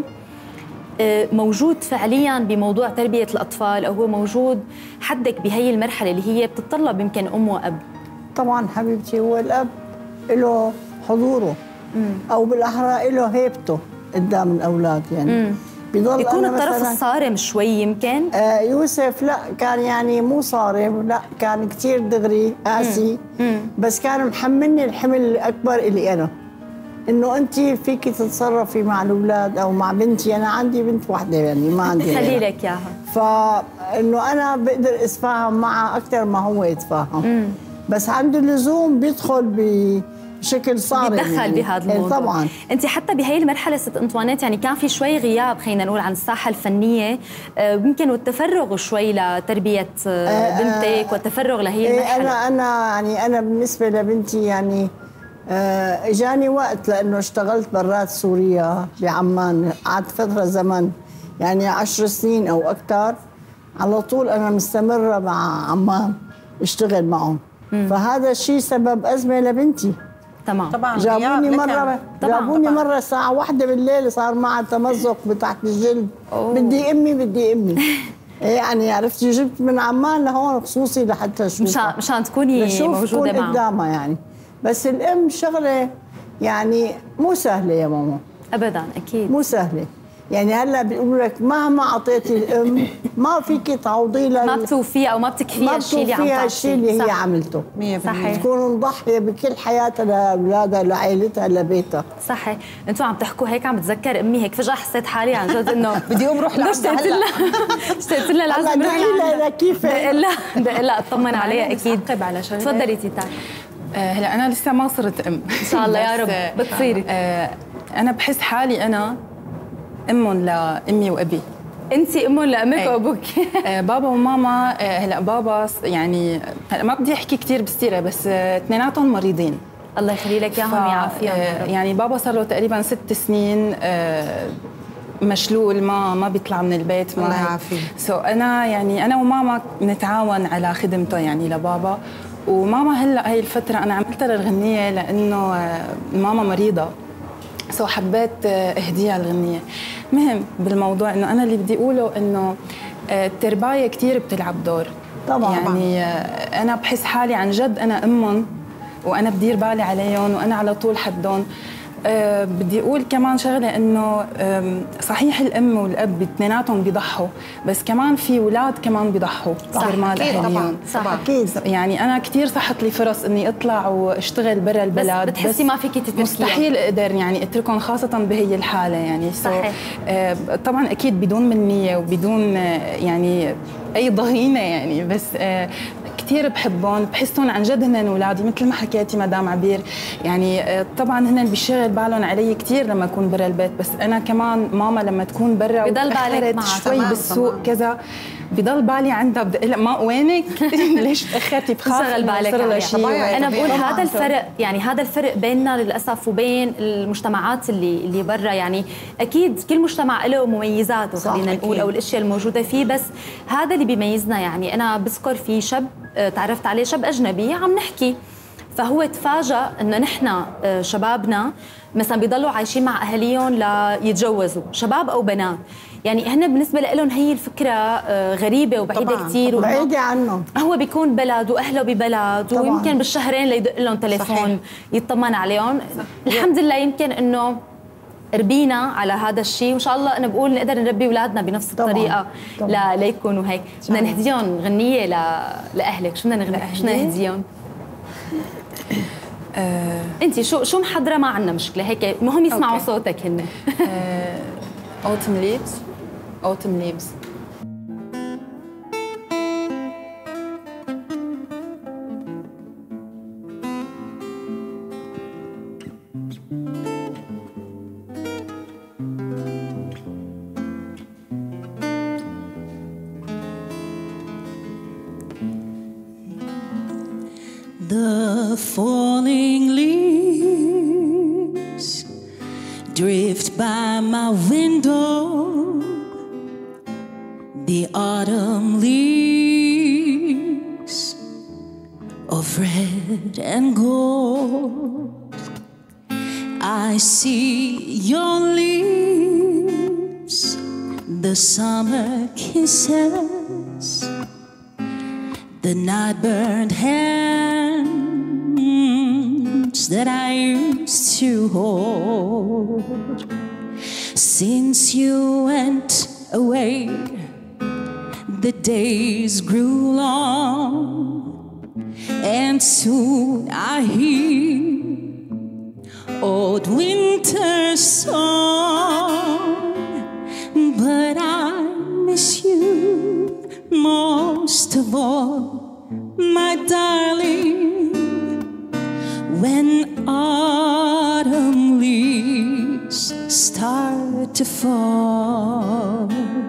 موجود فعليا بموضوع تربية الأطفال، أو هو موجود حدك بهي المرحلة اللي هي بتتطلب يمكن أم وأب؟ طبعا حبيبتي، هو الأب له حضوره أو بالأحرى له هيبته قدام الأولاد، يعني بيضل يكون الطرف الصارم شوي يمكن. يوسف لا كان يعني مو صارم، لا كان كتير دغري قاسي، بس كان محملني الحمل الأكبر إلي أنا، انه انت فيكي تتصرفي مع الاولاد او مع بنتي. انا عندي بنت واحده يعني ما عندي خلي لك اياها، فانه انا بقدر اتفاهم معها اكثر ما هو يتفاهم. بس عنده اللزوم بيدخل بشكل صارم، بيتدخل يعني بهذا الموضوع. طبعا انت حتى بهي المرحله ست أنطوانيت يعني كان في شوي غياب، خلينا نقول، عن الساحه الفنيه يمكن، والتفرغ شوي لتربيه بنتك والتفرغ لهي المرحله. انا بالنسبه لبنتي يعني اجاني وقت، لانه اشتغلت برات سوريا بعمان، قعدت فتره زمن يعني 10 سنين او اكثر، على طول انا مستمره مع عمان اشتغل معهم. فهذا الشيء سبب ازمه لبنتي. تمام طبعا. جابوني مره الساعه 1 بالليل صار معها تمزق بتحت الجلد. بدي امي يعني عرفتي، جبت من عمان لهون خصوصي لحتى اشوفها، مشان تكوني موجوده معها قدامها يعني. بس الام شغله يعني مو سهله يا ماما، ابدا اكيد مو سهله. يعني هلا بيقولوا لك مهما اعطيتي الام ما فيك تعوضي لها، ما بتوفيها او ما بتكفيها الشيء اللي عم تعطيه، الشيء اللي هي عملته. صحيح. تكون مضحيه بكل حياتها لاولادها لعائلتها لبيتها. صحيح. انتم عم تحكوا هيك عم بتذكر امي، هيك فجاه حسيت حالي عن جد انه بدي اقوم روح لعندها. اشتقت لها لازم نروح لها. كيف لا اطمن عليها اكيد. على شغله. تفضلي تيتا. هلا انا لسه ما صرت ام ان شاء الله يا رب بتصيري. انا بحس حالي انا ام لامي وابي. انت ام لامك وابوك؟ بابا وماما. هلا بابا يعني ما بدي احكي كثير بالسيره، بس اثنيناتهم مريضين. الله يخلي لك اياهم ويعافيهم. يعني بابا صار له تقريبا 6 سنين مشلول، ما بيطلع من البيت. الله يعافيه. انا يعني انا وماما نتعاون على خدمته يعني لبابا. وماما هلا هي الفتره انا عملت لها الغنيه لانه ماما مريضه، حبيت اهديها الغنيه. مهم بالموضوع انه انا اللي بدي اقوله انه التربايه كثير بتلعب دور طبعا. يعني انا بحس حالي عن جد انا امهم، وانا بدير بالي عليهم، وانا على طول حدهم. بدي اقول كمان شغله انه صحيح الام والاب اثنيناتهم بيضحوا، بس كمان في اولاد كمان بيضحوا كرمال اهاليهم. صح اكيد. يعني انا كثير صحت لي فرص اني اطلع واشتغل برا البلد، بس بتحسي ما فيكي تتركيهم. مستحيل اقدر يعني اتركهم خاصه بهي الحاله يعني. صحيح. طبعا اكيد بدون منيه وبدون يعني اي ضغينه يعني، بس كثير بحبهم، بحسهم عن جد هن اولادي مثل ما حكيتي مدام عبير. يعني طبعا هن بيشغل بالهم علي كثير لما اكون برا البيت، بس انا كمان ماما لما تكون برا بضل بالك معها شوي بالسوق كذا بضل بالي عندها. بدي لها ما وينك؟ ليش تاخرتي؟ بخاف شغل بالك عليها. انا بقول طبعاً هذا الفرق، يعني هذا الفرق بيننا للاسف وبين المجتمعات اللي برا. يعني اكيد كل مجتمع له مميزاته خلينا نقول، او الاشياء الموجوده فيه، بس هذا اللي بيميزنا. يعني انا بذكر في شاب تعرفت عليه، شاب اجنبي، عم نحكي، فهو تفاجأ انه نحن شبابنا مثلا بيضلوا عايشين مع اهاليهم ليتجوزوا، شباب او بنات. يعني هن بالنسبه لهم هي الفكره غريبه وبعيده كثير، بعيده عنهم. هو بيكون بلد واهله ببلد طبعاً. ويمكن بالشهرين ليدق لهم تليفون صحيح. يطمن عليهم. الحمد لله يمكن انه ربينا على هذا الشيء، وان شاء الله انا بقول نقدر نربي اولادنا بنفس الطريقه ليكونوا هيك. بدنا نهديهم غنيه لاهلك. شو بدنا نغني؟ شو بدنا نهديهم؟ انت شو محضره؟ ما عندنا مشكله، هيك المهم يسمعوا صوتك هن. Autumn leaves. Autumn leaves. The falling leaves drift by my window. The autumn leaves of red and gold. I see your leaves, the summer kisses, the night burned hands that I used to hold. Since you went away, the days grew long, and soon I hear old winter's song. But I miss you most of all, my darling, when autumn leaves start to fall.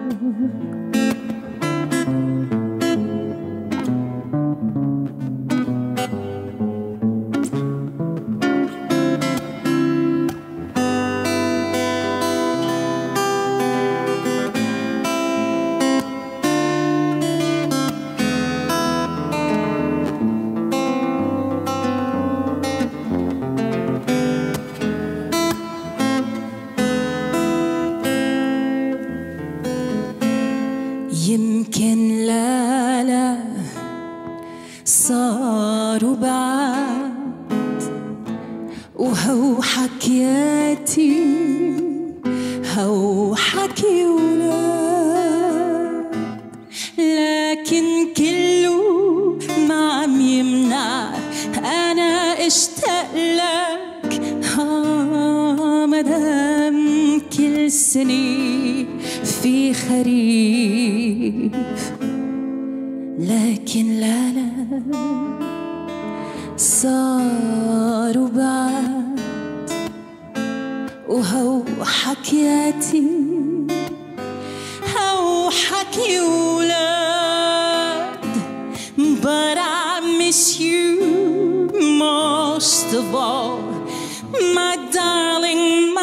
يمكن لا صاروا بعد، وهو حكياتي وهو حكي ولاد، لكن كله ما عم يمنع أنا اشتاق لك. مدام كل سنة في خريف، لكن لا صاروا بعد وهو حكياتي هو حكي ولاد. But I miss you most of all, my darling,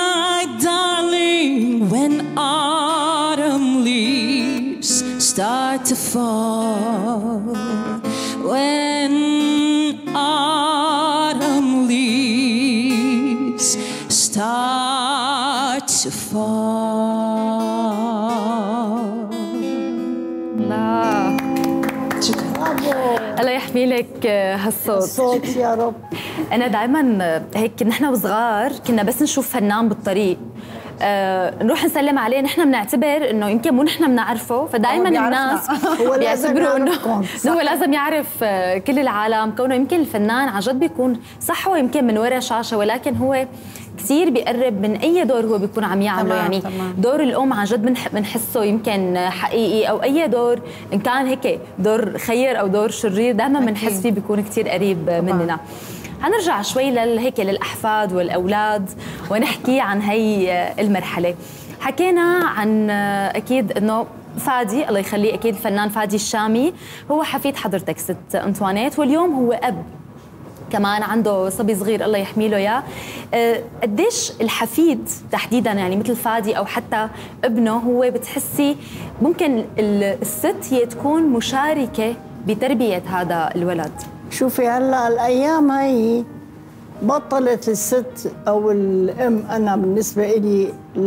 when autumn leaves start to fall, when autumn leaves start to fall. الله، الله يحمي لك هالصوت. الصوت يا رب. أنا دائما هيك نحن وصغار كنا بس نشوف فنان بالطريق نروح نسلم عليه، نحن بنعتبر انه يمكن مو نحن بنعرفه، فدائما الناس بيعتبروا انه هو لازم يعرف كل العالم، كونه يمكن الفنان عن جد بيكون صح هو يمكن من وراء شاشه، ولكن هو كثير بيقرب من اي دور هو بيكون عم يعمله. يعني دور الام عن جد بنحسه يمكن حقيقي، او اي دور ان كان هيك دور خير او دور شرير دائما بنحس فيه بيكون كثير قريب مننا. هنرجع شوي هيك للأحفاد والأولاد ونحكي عن هي المرحلة. حكينا عن أكيد أنه فادي الله يخليه، أكيد الفنان فادي الشامي هو حفيد حضرتك ست أنطوانيت، واليوم هو أب كمان عنده صبي صغير الله يحمي له اياه. قديش الحفيد تحديدا يعني مثل فادي او حتى ابنه هو بتحسي ممكن الست هي تكون مشاركة بتربية هذا الولد؟ شوفي هلا الايام هي بطلت الست او الام، انا بالنسبه لي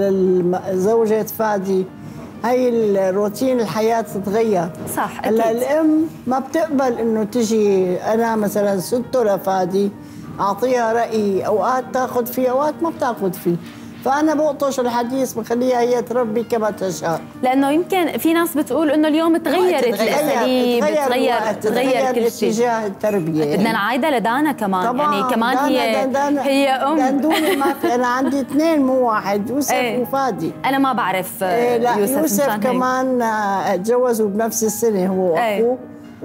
لزوجة فادي هي الروتين الحياه تتغير. صح أكيد. هلا الام ما بتقبل انه تجي انا مثلا سته لفادي اعطيها رايي، اوقات تاخذ فيه اوقات ما بتاخذ فيه، فأنا بقطش الحديث بخليها هي تربي كما تشاء. لأنه يمكن في ناس بتقول إنه اليوم تغيرت الأساليب، تغير كل شيء. اتجاه التربية. بدنا نعايدها لدانا كمان، طبعاً يعني كمان دانا هي أم. دندوني ما في، أنا عندي اثنين مو واحد، يوسف وفادي. أنا ما بعرف لا يوسف كمان تجوزوا بنفس السنة هو وأخوه،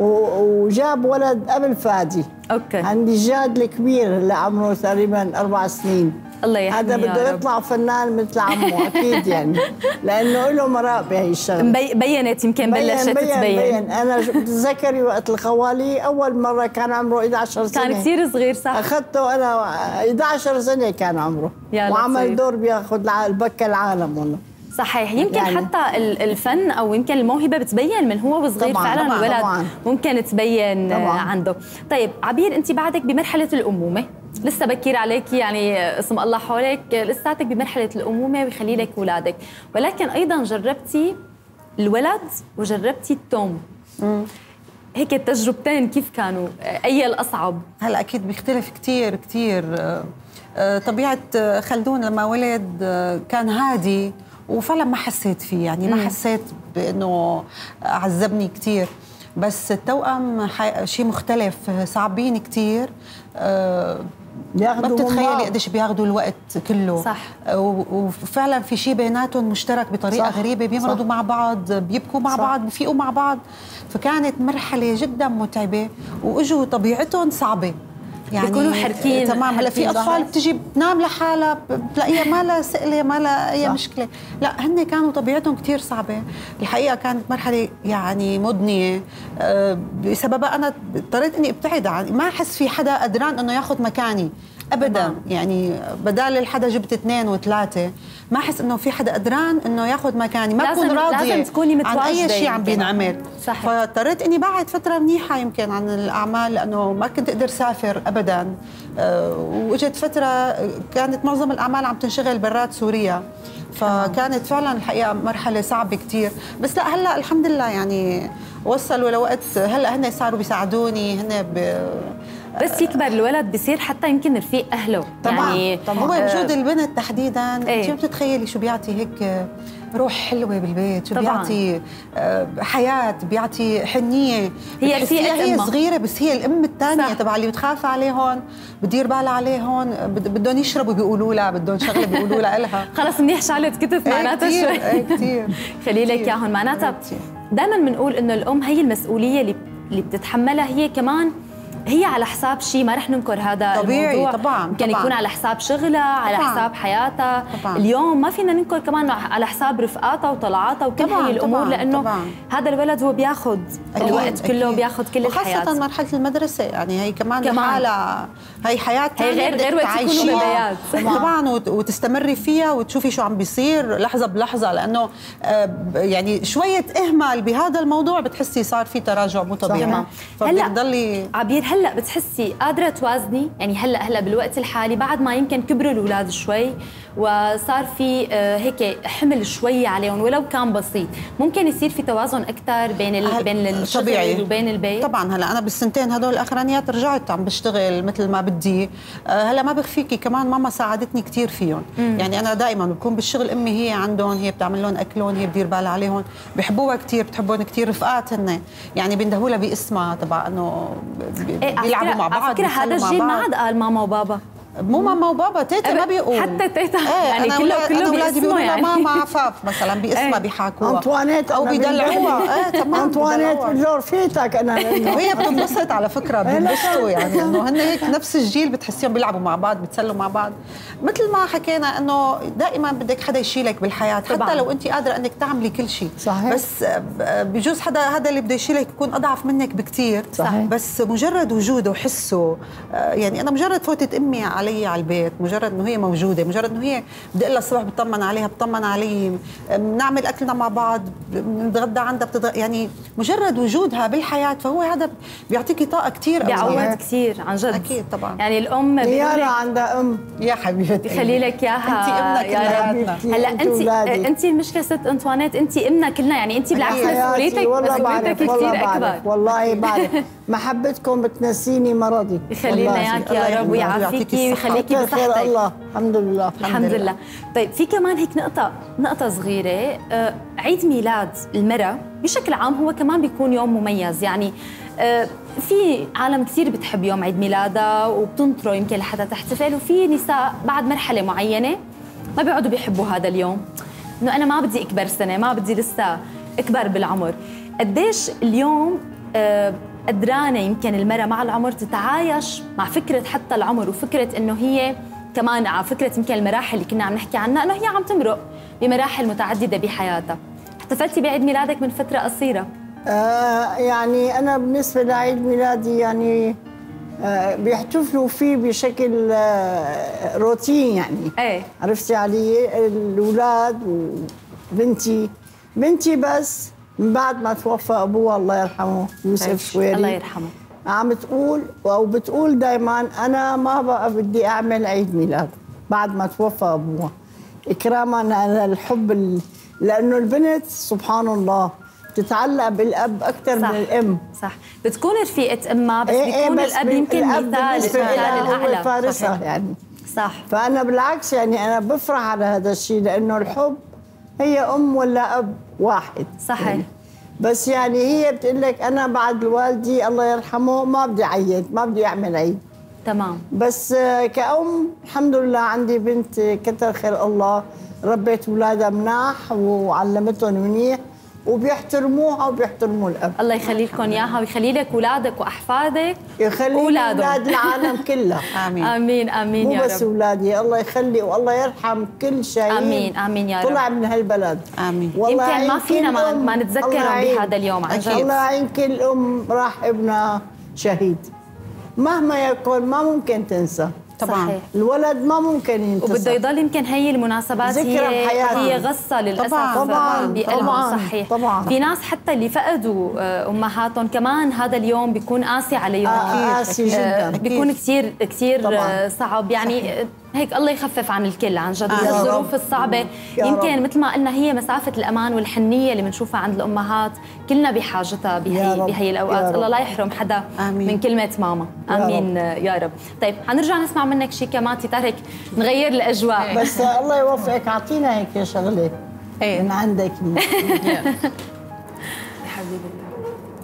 وجاب ولد قبل فادي. أوكي. عندي جاد الكبير اللي عمره تقريبا 4 سنين. الله يحميه. هذا بده يطلع فنان مثل عمه اكيد يعني، لانه له مراء بهي الشغله. بينت يمكن بلشت تبين. انا بتتذكري وقت الخوالي اول مره كان عمره 11 سنه، كان كثير صغير صح؟ اخذته انا 11 سنه كان عمره، وعمل دور بياخذ البكه العالم والله. صحيح. يمكن يعني حتى الفن او يمكن الموهبه بتبين من هو وصغير. طبعاً فعلا الولد طبعاً ممكن تبين طبعاً عنده. طيب عبير، انت بعدك بمرحله الامومه، لسه بكير عليكي يعني اسم الله حولك، لساتك بمرحله الامومه ويخلي لك اولادك، ولكن ايضا جربتي الولد وجربتي التوم. هيك التجربتين كيف كانوا؟ اي الاصعب؟ هلا اكيد بيختلف كثير كثير. طبيعه خلدون لما ولد كان هادي وفعلا ما حسيت فيه، يعني ما حسيت بانه عذبني كثير، بس التوأم شيء مختلف، صعبين كثير. ما بتتخيلي قديش بياخذوا الوقت كله. صح. وفعلا في شيء بيناتهم مشترك بطريقه صح. غريبه، بيمرضوا مع بعض، بيبكوا مع صح. بعض، بيفيقوا مع بعض، فكانت مرحله جدا متعبه، واجوا طبيعتهم صعبه يعني بيكونوا حركين. تمام. هلا في اطفال بتجي بتنام لحالها بتلاقيها ما لها سئله ما لها اي مشكله، لا هن كانوا طبيعتهم كثير صعبه الحقيقه. كانت مرحله يعني مضنيه، بسببها انا اضطريت اني ابتعد عن، ما احس في حدا قدران انه ياخذ مكاني ابدا. يعني بدال الحدا جبت 2 و3، ما احس انه في حدا قدران انه ياخذ مكاني، ما بكون راضيه لازم تكوني عن اي شيء عم بينعمل. فاضطريت اني بعد فتره منيحه يمكن عن الاعمال، لانه ما كنت اقدر سافر ابدا. واجت فتره كانت معظم الاعمال عم تنشغل برات سوريا، فكانت فعلا الحقيقه مرحله صعبه كثير. بس لا هلا الحمد لله يعني وصلوا لوقت، هلا هن صاروا بيساعدوني، هن بس يكبر الولد بصير حتى يمكن رفيق اهله. طبعا يعني طبعا هو وجود البنت تحديدا انت ما بتتخيلي شو بيعطي هيك روح حلوه بالبيت، شو بيعطي حياه، بيعطي حنيه. هي رفيقة هي صغيره بس هي الام الثانيه تبع اللي بتخاف عليهم، بتدير بالها عليهم، بدهم يشربوا بيقولوا لها، بدهم شغله بيقولوا لها خلص منيح شعلة كتف معناتها شوي. كثير خلي لك اياهم. معناتها دائما بنقول انه الام هي المسؤوليه اللي بتتحملها، هي كمان هي على حساب شيء، ما رح ننكر هذا طبيعي الموضوع. طبعا ممكن يكون على حساب شغلها، على حساب حياتها. اليوم ما فينا ننكر كمان على حساب رفقاتها وطلعاتها وكل هي الامور، لانه هذا الولد هو بياخذ الوقت كله، بياخذ كل الحياه، وخاصه مرحله المدرسه. يعني هي كمان لحالها هي حياه هي غير وقت تكونوا ببيات طبعا، وتستمري فيها وتشوفي شو عم بيصير لحظه بلحظه، لانه يعني شويه اهمال بهذا الموضوع بتحسي صار في تراجع مو طبيعي. فبتضلي عبير هلا بتحسي قادره توازني؟ يعني هلا بالوقت الحالي بعد ما يمكن كبروا الاولاد شوي وصار في هيك حمل شوي عليهم ولو كان بسيط، ممكن يصير في توازن اكثر بين الشغل وبين البيت؟ طبعا هلا انا بالسنتين هدول الاخرانيات رجعت عم بشتغل مثل ما بدي. هلا ما بخفيكي كمان ماما ساعدتني كثير فيهم. يعني انا دائما بكون بالشغل امي هي عندهم، هي بتعمل لهم اكلهم، هي بتدير بالها عليهم، بحبوها كثير، بتحبهم كثير، رفقات هن يعني بيندهوا لها باسمها تبع انه بيلعبوا مع بعض. على فكره هذا الجيل ما عاد قال ماما وبابا، مو ماما وبابا، تيتا ما بيقول، حتى تيتا يعني كله اولادي بيقولوا يعني. ماما عفاف مثلا باسمها بيحاكوها، انطوانيت او بيدلعوها. تمام، انطوانيت بجور فيتك انا. وهي بتنبسط على فكره، بينبسطوا يعني انه هن هيك نفس الجيل، بتحسيهم بيلعبوا مع بعض، بيتسلوا مع بعض. مثل ما حكينا انه دائما بدك حدا يشيلك بالحياه، حتى لو انت قادره انك تعملي كل شيء. صحيح. بس بجوز هذا اللي بده يشيلك يكون اضعف منك بكثير. صحيح. بس مجرد وجوده وحسه، يعني انا مجرد فوتت امي علي على البيت، مجرد انه هي موجوده، مجرد انه هي بدي اقول لها الصبح بطمن عليها، بطمن علي، بنعمل اكلنا مع بعض، بنتغدى عندها، يعني مجرد وجودها بالحياه، فهو هذا بيعطيكي طاقه كثير، بيعوض كثير عن جد. اكيد طبعا. يعني الام يارا عندها ام يا حبيبتي، يخلي لك اياها، انت امنا كلياتنا. هلا انت المشكله ست انطوانيت، انت امنا كلنا، يعني انت بالعكس مسؤوليتك كثير اكبر. والله بعرف محبتكم بتنسيني مرضي. يخلي لنا اياك يا رب ويعافيكي ويخليكي بصحتك. الله الحمد لله. الحمد لله. طيب في كمان هيك نقطة صغيرة، عيد ميلاد المرأة بشكل عام هو كمان بيكون يوم مميز. يعني في عالم كثير بتحب يوم عيد ميلادها وبتنطره يمكن لحتى تحتفل، وفي نساء بعد مرحلة معينة ما بيقعدوا بيحبوا هذا اليوم، انه انا ما بدي اكبر سنة، ما بدي لسه اكبر بالعمر. قديش اليوم قدرانة يمكن المرأة مع العمر تتعايش مع فكرة حتى العمر، وفكرة انه هي كمان على فكرة يمكن المراحل اللي كنا عم نحكي عنها، انه هي عم تمرق بمراحل متعددة بحياتها. احتفلتي بعيد ميلادك من فترة قصيرة؟ يعني أنا بالنسبة لعيد ميلادي يعني بيحتفلوا فيه بشكل روتين يعني. ايه عرفتي علي؟ الأولاد وبنتي بس من بعد ما توفى أبوها الله يرحمه يوسف شويري، الله يرحمه، عم تقول أو بتقول دايما أنا ما بقى بدي أعمل عيد ميلاد بعد ما توفى أبوها، إكراما للحب لأنه البنت سبحان الله تتعلق بالأب أكثر من الأم. صح، بتكون رفيقة أمها بس بيكون الأب يمكن مثال الأعلى فارسها يعني. صح. فأنا بالعكس يعني أنا بفرح على هذا الشيء، لأنه الحب هي أم ولا أب واحد. صحيح. يعني بس يعني هي بتقول لك أنا بعد الوالدي الله يرحمه ما بدي أعيد، ما بدي أعمل عيد. تمام. بس كأم الحمد لله عندي بنت كتر خير الله، ربيت أولادها مناح وعلمتهم منيح وبيحترموها وبيحترموا الأب. الله يخلي لكم إياها ويخلي لك أولادك وأحفادك، يخلي أولاد العالم كلها. آمين آمين آمين يا رب. مو بس أولادي، الله يخلي والله يرحم كل شيء. آمين آمين يا رب. طلع من هالبلد. آمين. يمكن ما فينا ما نتذكرهم بهذا اليوم عن جد. الله يعين كل أم راح ابنها شهيد، مهما يكون ما ممكن تنسى. طبعا صحيح. الولد ما ممكن ينتسى، وبده يضل يمكن هي المناسبات هي غصة للأسف طبعا. صحيح. طبعا. في ناس حتى اللي فقدوا أمهاتهم كمان هذا اليوم بيكون قاسي عليهم. قاسي جدا. بيكون كثير صعب يعني. هيك الله يخفف عن الكل عن جد. يا الظروف رب. الصعبة يا يمكن رب. مثل ما قلنا هي مسافة الأمان والحنية اللي بنشوفها عند الأمهات كلنا بحاجتها يا رب. بهي يا الأوقات. رب. الله لا يحرم حدا آمين. من كلمة ماما. آمين يا رب. طيب حنرجع نسمع منك شيء كمان تترك نغير الأجواء. بس الله يوفقك، اعطينا هيك شغله إيه. من عندك. حبيب الله.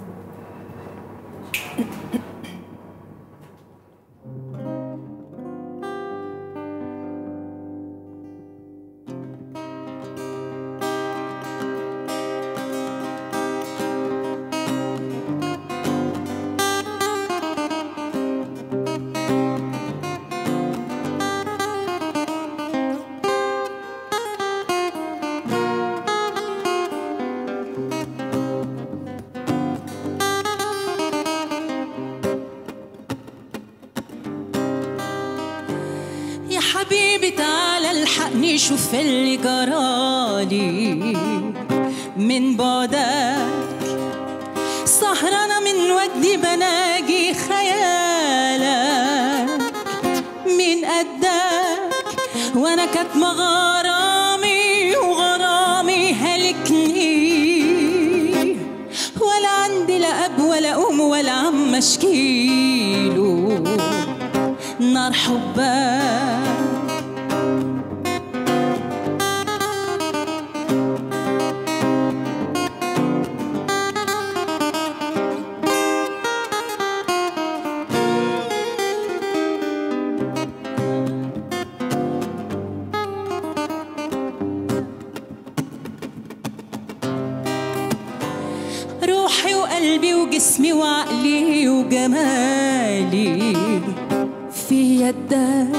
يا حبيبي تعال الحقني شوف اللي جرالي من بعدك، سهرانة من وجدي بناجي خيالك من قدك، وانا كاتمة غرامي وغرامي هلكني، ولا عندي لا اب ولا ام ولا عم اشكيله نار حبك. روحي وقلبي وجسمي وعقلي وجمالي في يدك،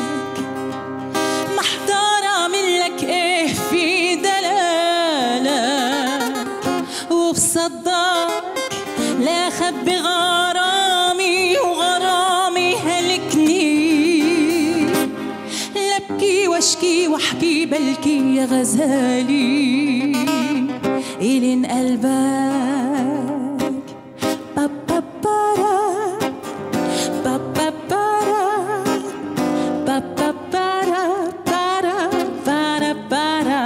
محتار اعمل لك ايه في دلالك وبصدق، لا اخبي غرامي وغرامي هلكني، لا ابكي واشكي واحكي بلكي يا غزالي إلين قلبك. بابا بارا بابا بارا بابا بارا بارا بارا بارا،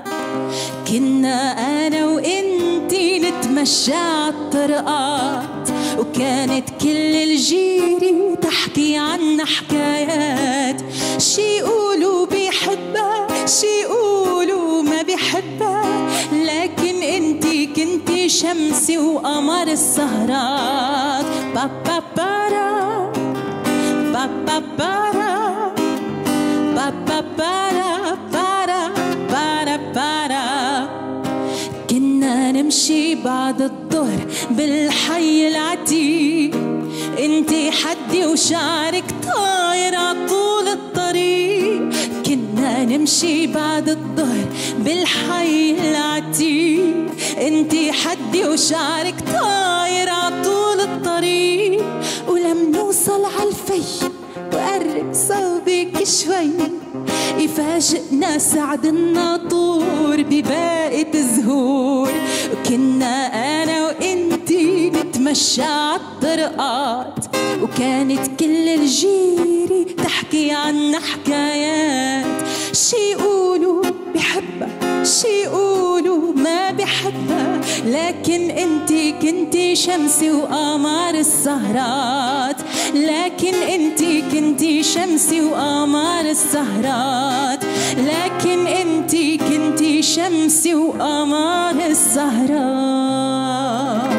كنا أنا وإنتي نتمشى عالطرقات، وكانت كل الجيري تحكي عنا حكايات، شي يقولوا بيحبها شي يقولوا ما بيحبها، لكن انتي كنتي شمسي وقمر السهرات. بابا بارا بابا بارا بابا بارا بارا بارا بارا، كنا نمشي بعد الظهر بالحي العتيق، انتي حدي وشعرك طاير عطول الطريق، كنا نمشي بعد الظهر بالحي العتيق، انتي حدي وشعرك طاير عطول الطريق، ولم نوصل عالفي وقرب صوبك شوي، يفاجئنا سعد الناطور بباقة زهور، وكنا أنا وإنتي نتمشى عالطرقات، وكانت كل الجيري تحكي عنا حكايات، شي يقولوا بحبها شي يقولوا ما بحبها، لكن انتي كنتي شمسي وقمر السهرات، لكن انتي كنتي شمسي وقمر السهرات، لكن انتي كنتي شمسي وقمر السهرات.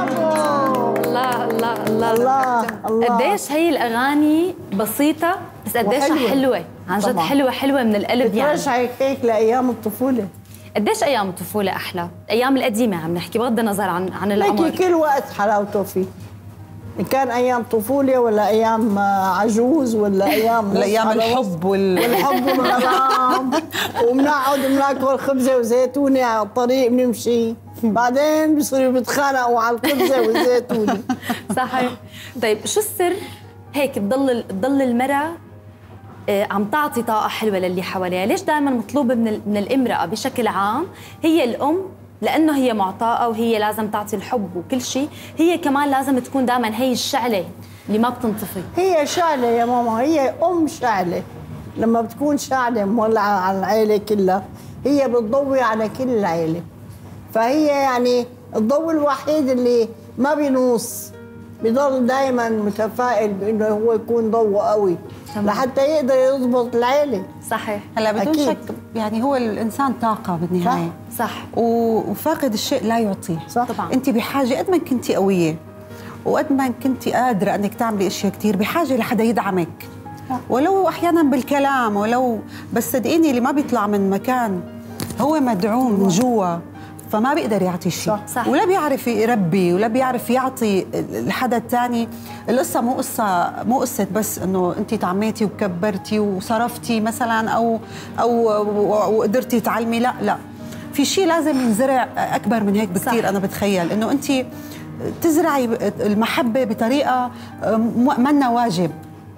الله الله الله الله الله. قديش هي الأغاني بسيطة بس قديشها وحلوة. حلوة عن جد. طبعاً. حلوة حلوة من القلب يعني. بترجعك هيك لايام الطفوله. قديش أيام الطفولة أحلى؟ الأيام القديمة عم نحكي بغض النظر عن العمر. لكن كل وقت حلاوته فيه، إن كان ايام طفوله ولا ايام عجوز ولا ايام الايام الحب والحب والغرام، وبنقعد بناكل خبزه وزيتونه على الطريق بنمشي، بعدين بيصيروا بيتخانقوا على الخبزه والزيتونه. صحيح. طيب شو السر هيك تضل المرأة عم تعطي طاقة حلوة للي حواليها؟ ليش دائما مطلوب من الامرأة بشكل عام هي الأم؟ لأنه هي معطاءة وهي لازم تعطي الحب وكل شيء، هي كمان لازم تكون دائما هي الشعلة اللي ما بتنطفي. هي شعله يا ماما، هي ام شعله، لما بتكون شعلة مولعة على العيلة كلها هي بتضوي على كل العيلة. فهي يعني الضوء الوحيد اللي ما بينوص، بضل دائما متفائل بانه هو يكون ضوء قوي لحتى يقدر يضبط العيله. صحيح. هلا بدون أكيد. شك يعني هو الانسان طاقه بالنهايه. صح. وفاقد الشيء لا يعطيه. صح. طبعا. انت بحاجه قد ما كنتي قويه وقد ما كنتي قادره انك تعملي اشياء كثير، بحاجه لحدا يدعمك ولو احيانا بالكلام، ولو بس صدقيني اللي ما بيطلع من مكان هو مدعوم من جوا فما بيقدر يعطي شيء. صح. ولا بيعرف يربي ولا بيعرف يعطي الحدا الثاني. القصه مو قصه بس انه انت تعميتي وكبرتي وصرفتي مثلا او وقدرتي تعلمي، لا في شيء لازم ينزرع اكبر من هيك بكثير. انا بتخيل انه انت تزرعي المحبه بطريقه منا واجب،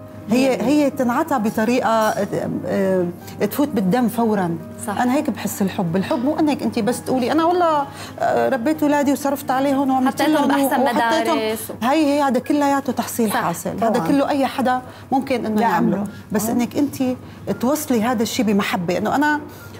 هي تنعطى بطريقه تفوت بالدم فورا. صح. انا هيك بحس الحب مو انك انت بس تقولي انا والله ربيت اولادي وصرفت عليهم وعملت حطيتهم لهم باحسن مدارس. هي هذا كلياته تحصيل حاصل. هذا كله اي حدا ممكن انه يعمله، بس انك انت توصلي هذا الشيء بمحبه. انه انا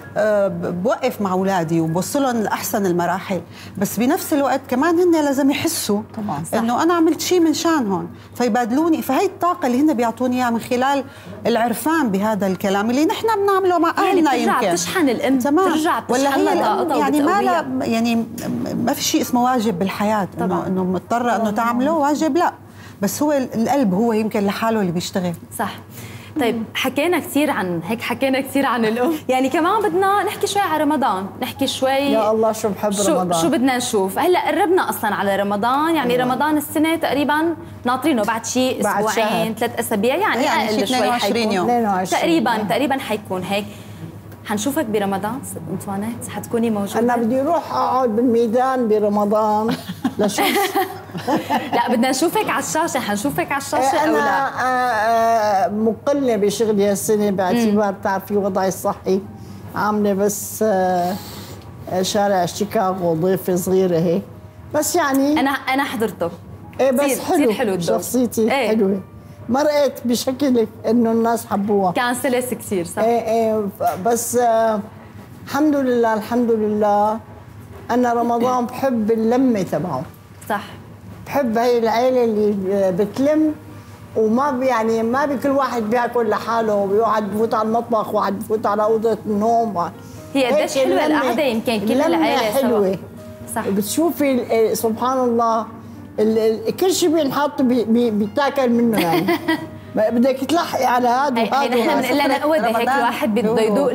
بوقف مع اولادي وبوصلهم لاحسن المراحل، بس بنفس الوقت كمان هن لازم يحسوا طبعاً. انه انا عملت شيء من شانهم فيبادلوني. فهي الطاقه اللي هن بيعطوني اياها من خلال العرفان بهذا الكلام اللي نحن بنعمله مع اهلنا. يعني يمكن تشحن الام، ترجع ولا هي طاقتها يعني وبتقويها. يعني ما في شيء اسمه واجب بالحياه، انه مضطره انه تعمله واجب، لا، بس هو القلب هو يمكن لحاله اللي بيشتغل. صح. طيب حكينا كثير عن الام، يعني كمان بدنا نحكي شوي على رمضان، نحكي شوي. يا الله شو بحب رمضان. شو بدنا نشوف هلا؟ قربنا اصلا على رمضان، يعني رمضان السنه تقريبا ناطرينه بعد شيء اسبوعين 3 اسابيع، يعني اقل شوي 22 يوم 22 تقريبا حيكون هيك. حنشوفك برمضان انطوانيت، حتكوني موجوده. انا بدي اروح اقعد بالميدان برمضان لشوف. لا بدنا نشوفك على الشاشه، حنشوفك على الشاشه او لا؟ انا مقلة بشغلي هالسنه باعتبار بتعرفي وضعي الصحي، عامله بس شارع شيكاغو ضيفه صغيره هيك، بس يعني انا حضرته. ايه بس حلو شخصيتي حلوه، مرقت بشكل انه الناس حبوها، كان سلس كثير. صح. ايه بس الحمد لله انا رمضان بحب اللمه تبعه. صح. بحب هي العيله اللي بتلم وما يعني ما بكل واحد بياكل لحاله وبيقعد بفوت على المطبخ وواحد بفوت على اوضه النوم. هي قديش حلوه القعده، يمكن كل العيله حلوه. صح. بتشوفي سبحان الله كل شيء بينحط بيتاكل منه يعني. بدك تلحقي على هذا وهذا. نحن بنقول لها نقود هيك الواحد بده يذوق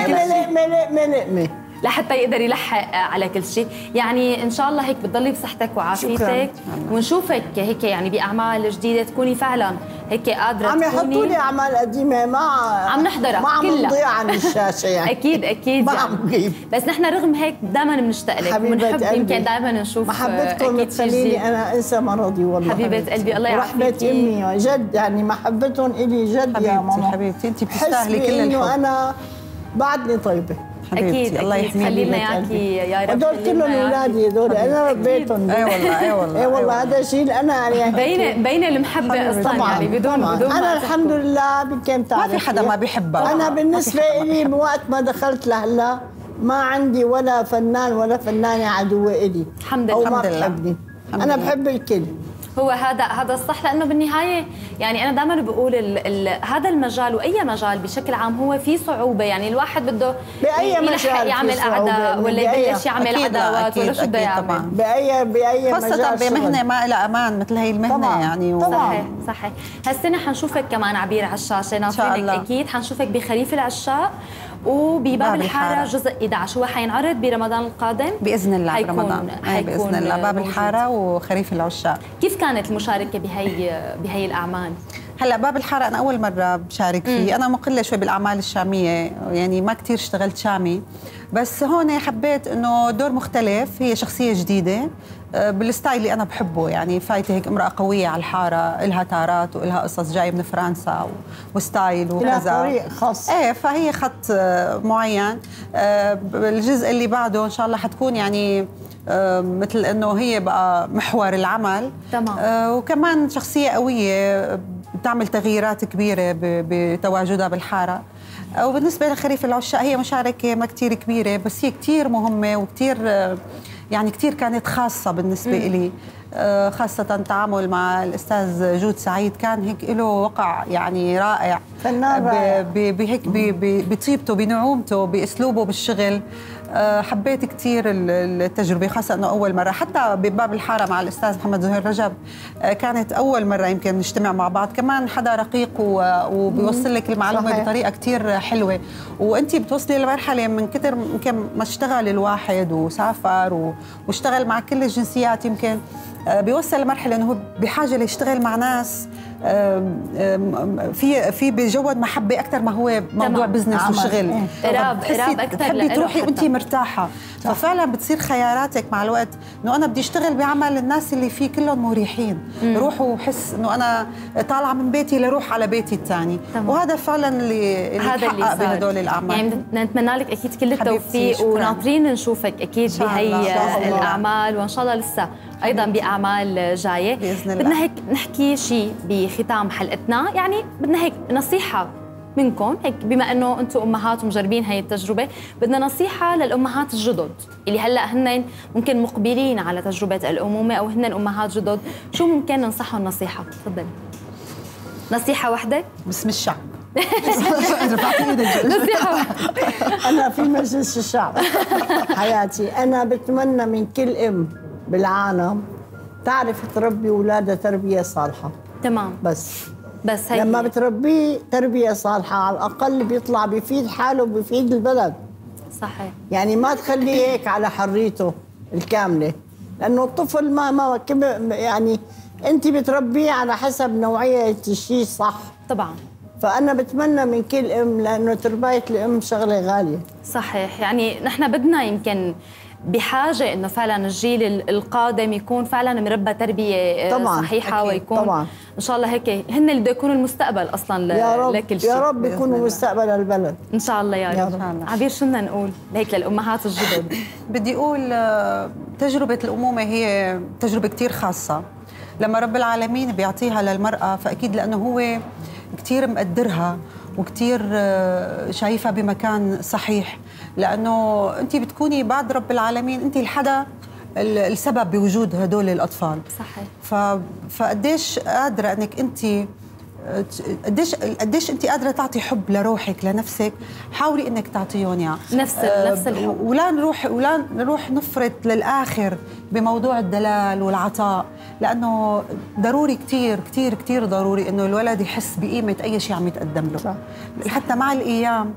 ملء لحتى يقدر يلحق على كل شيء. يعني ان شاء الله هيك بتضلي بصحتك وعافيتك، ونشوفك هيك يعني باعمال جديده تكوني فعلا هيك قادره عم يحطوا لي اعمال قديمه ما عم نحضرها، ما عم نضيع عن الشاشه يعني. اكيد ما عم نجيب، بس نحن رغم هيك دائما بنشتاق لك وبنحب يمكن دائما نشوف محبتكم بتخليني انا انسى مرضي والله. حبيبه قلبي الله يعافيك. ورحمه امي جد يعني محبتهم الي جد يا ماما. حبيبتي انت بتستاهلي كل الحب. انه انا بعدني طيبه. اكيد الله يحميك، خلينا اياكي يا رب. هدول كلهم اولادي هدول انا ربيتهم. اي والله هذا شيء انا يعني بين المحبه اصلا يعني بدون انا الحمد لله بكم تعرف ما في حدا ما بيحبها. انا بالنسبه لي بوقت ما دخلت لهلا ما عندي ولا فنان ولا فنانه عدوه الي الحمد لله. او ما بحبني، انا بحب الكل. هو هذا الصح، لانه بالنهايه يعني انا دائما بقول هذا المجال واي مجال بشكل عام هو في صعوبه، يعني الواحد بده يلحق يعمل اعداء ولا يبلش يعمل عداوات ولا شو بده يعمل باي خاصه بمهنه ما لها امان مثل هي المهنه طبعاً. يعني صحيح. هالسنه حنشوفك كمان عبير على الشاشه، ناطرينك اكيد. حنشوفك بخريف العشاق وبباب الحاره جزء 11، هو حينعرض برمضان القادم باذن الله. برمضان باذن الله باب الحاره وخريف العشاق. كيف كانت المشاركه بهي الاعمال؟ هلا باب الحاره انا اول مره بشارك فيه. انا مقله شوي بالاعمال الشاميه، يعني ما كثير اشتغلت شامي، بس هون حبيت انه دور مختلف، هي شخصيه جديده بالستايل اللي انا بحبه، يعني فايته هيك امراه قويه على الحاره، الها تارات والها قصص جاي من فرنسا وستايل وكذا، لها طريق خاص. ايه فهي خط معين. الجزء اللي بعده ان شاء الله حتكون يعني مثل انه هي بقى محور العمل. تمام. وكمان شخصيه قويه بتعمل تغييرات كبيره بتواجدها بالحاره. وبالنسبه لخريف العشاق هي مشاركه ما كثير كبيره، بس هي كثير مهمه وكثير يعني كثير كانت خاصه بالنسبه لي، خاصة التعامل مع الأستاذ جود سعيد كان هيك له وقع يعني رائع، بهيك بطيبته بنعومته بأسلوبه بالشغل. حبيت كثير التجربة، خاصة أنه أول مرة حتى بباب الحارة مع الأستاذ محمد زهير رجب كانت أول مرة يمكن نجتمع مع بعض. كمان حدا رقيق وبيوصل لك المعلومة صحيح. بطريقة كثير حلوة، وأنت بتوصلي لمرحلة من كثر يمكن ما اشتغل الواحد وسافر واشتغل مع كل الجنسيات، يمكن بيوصل لمرحلة أنه هو بحاجة ليشتغل مع ناس في بجود محبة أكثر ما هو موضوع بزنس وشغل. إراب أكثر، بتحبي تروحي وأنت مرتاحة. ففعلا بتصير خياراتك مع الوقت انه انا بدي اشتغل بعمل الناس اللي فيه كلهم مريحين، روح وحس انه انا طالعه من بيتي لروح على بيتي الثاني. وهذا فعلا اللي حقق بهدول الاعمال. يعني نتمنى لك اكيد كل التوفيق، وناطرين نشوفك اكيد بهي الاعمال، وان شاء الله لسه ايضا باعمال جايه باذن الله. بدنا هيك نحكي شيء بختام حلقتنا، يعني بدنا هيك نصيحه منكم هيك، بما انه انتم امهات ومجربين هاي التجربه، بدنا نصيحه للامهات الجدد اللي هلا هن ممكن مقبلين على تجربه الامومه او هن امهات جدد، شو ممكن ننصحهم نصيحه؟ تفضلي. نصيحه واحده باسم الشعب. نصيحه واحده. انا في مجلس الشعب حياتي، انا بتمنى من كل ام بالعالم تعرف تربي اولادها تربيه صالحه. تمام. بس هي لما بتربيه تربيه صالحه على الاقل بيطلع بيفيد حاله وبيفيد البلد. صحيح. يعني ما تخليه هيك على حريته الكامله، لانه الطفل ما يعني انت بتربيه على حسب نوعيه الشيء صح. طبعا. فانا بتمنى من كل ام، لانه تربيه الام شغله غاليه. صحيح. يعني نحن بدنا يمكن بحاجة إنه فعلاً الجيل القادم يكون فعلاً مربى تربية طبعاً صحيحة، أكيد. ويكون طبعاً. إن شاء الله هيك هن اللي بده يكونوا المستقبل أصلاً لكل شيء. يا رب يكونوا مستقبل البلد إن شاء الله يا رب. عبير شو بدنا نقول هيك للأمهات الجدد؟ بدي أقول تجربة الأمومة هي تجربة كتير خاصة، لما رب العالمين بيعطيها للمرأة فأكيد لأنه هو كتير مقدرها وكتير شايفها بمكان صحيح، لأنه أنت بتكوني بعد رب العالمين أنت الحدا السبب بوجود هدول الأطفال. صحيح. فقديش قادرة أنك أنت قديش أنت قادرة تعطي حب لروحك لنفسك، حاولي أنك تعطيهم إياه نفس الحب، ولا نروح نفرط للآخر بموضوع الدلال والعطاء، لأنه ضروري كتير كتير كتير ضروري إنه الولد يحس بقيمة أي شيء عم يتقدم له. حتى مع الأيام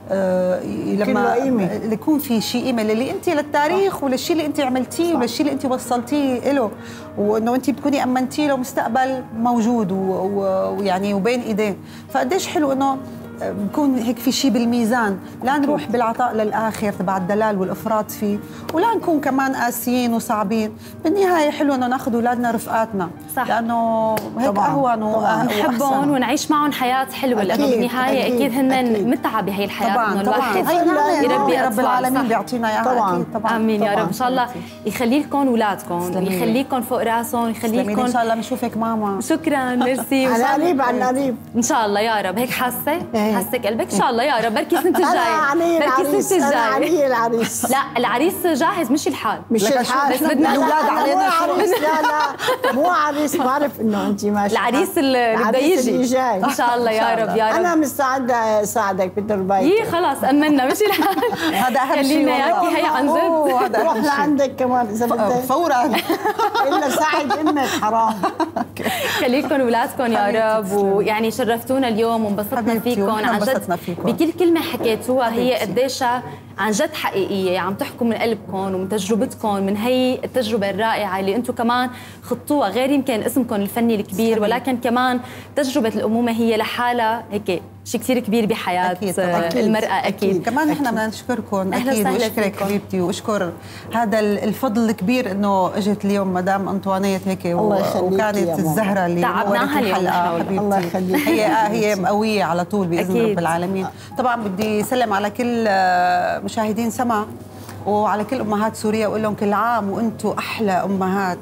لما يكون في شيء قيمه للي انت للتاريخ وللشيء اللي انت عملتيه وللشيء اللي انت وصلتيه له، وانه انت بتكوني امنتي له مستقبل موجود ويعني وبين ايديه. فقديش حلو انه بكون هيك في شيء بالميزان، لا نروح بالعطاء للاخر تبع الدلال والافراط فيه، ولا نكون كمان قاسيين وصعبين. بالنهايه حلو انه ناخذ اولادنا رفقاتنا، صح، لانه هيك اهون ونحبهم ونعيش معهم حياه حلوه، لانه بالنهايه اكيد هن متعه بهي الحياه، انه الواحد يربي رب العالمين بيعطينا اياها. اكيد طبعا. امين يا رب. ان شاء الله يخلي لكم اولادكم ويخليكم فوق راسهم، يخلي لكم ان شاء الله بنشوفك ماما. شكرا ميرسي. على قريب على قريب ان شاء الله يا رب. هيك حاسك قلبك ان شاء الله يا رب. بركي السنه الجايه، بركي السنه الجايه. انا علي العريس. لا العريس جاهز، مش الحال، مش الحال، بس بدنا اولاد علينا عريس. لا مو عريس، بعرف انه انت ماشي. العريس اللي بده يجي ان شاء الله يا رب. يا رب انا مستعده اساعدك بتربيتك. خلاص امنا، مش الحال. هذا اهم شيء. خلينا اياكي هي عن جد. روح لعندك كمان اذا بدك فورا. الا ساعد امك حرام. خليكم اولادكم يا رب، ويعني شرفتونا اليوم وانبسطنا فيكم عن جد. بكل كلمه حكيتوها هي قديش عن جد حقيقيه، عم تحكوا من قلبكم ومن تجربتكم، من هي التجربه الرائعه اللي انتم كمان خضتوها، غير يمكن اسمكم الفني الكبير، ولكن كمان تجربه الامومه هي لحالها هيك شيء كثير كبير بحياه أكيد. المراه. اكيد كمان نحن بدنا نشكركم اكيد، واشكرك حبيبتي، واشكر هذا الفضل الكبير انه اجت اليوم مدام انطوانيت هيك وكانت الزهره اللي تعبناها الحلقه. الله يخليك. هي مقويه على طول باذن رب العالمين. طبعا بدي اسلم على كل مشاهدين سما وعلى كل امهات سوريا، واقول لهم كل عام وانتم احلى امهات،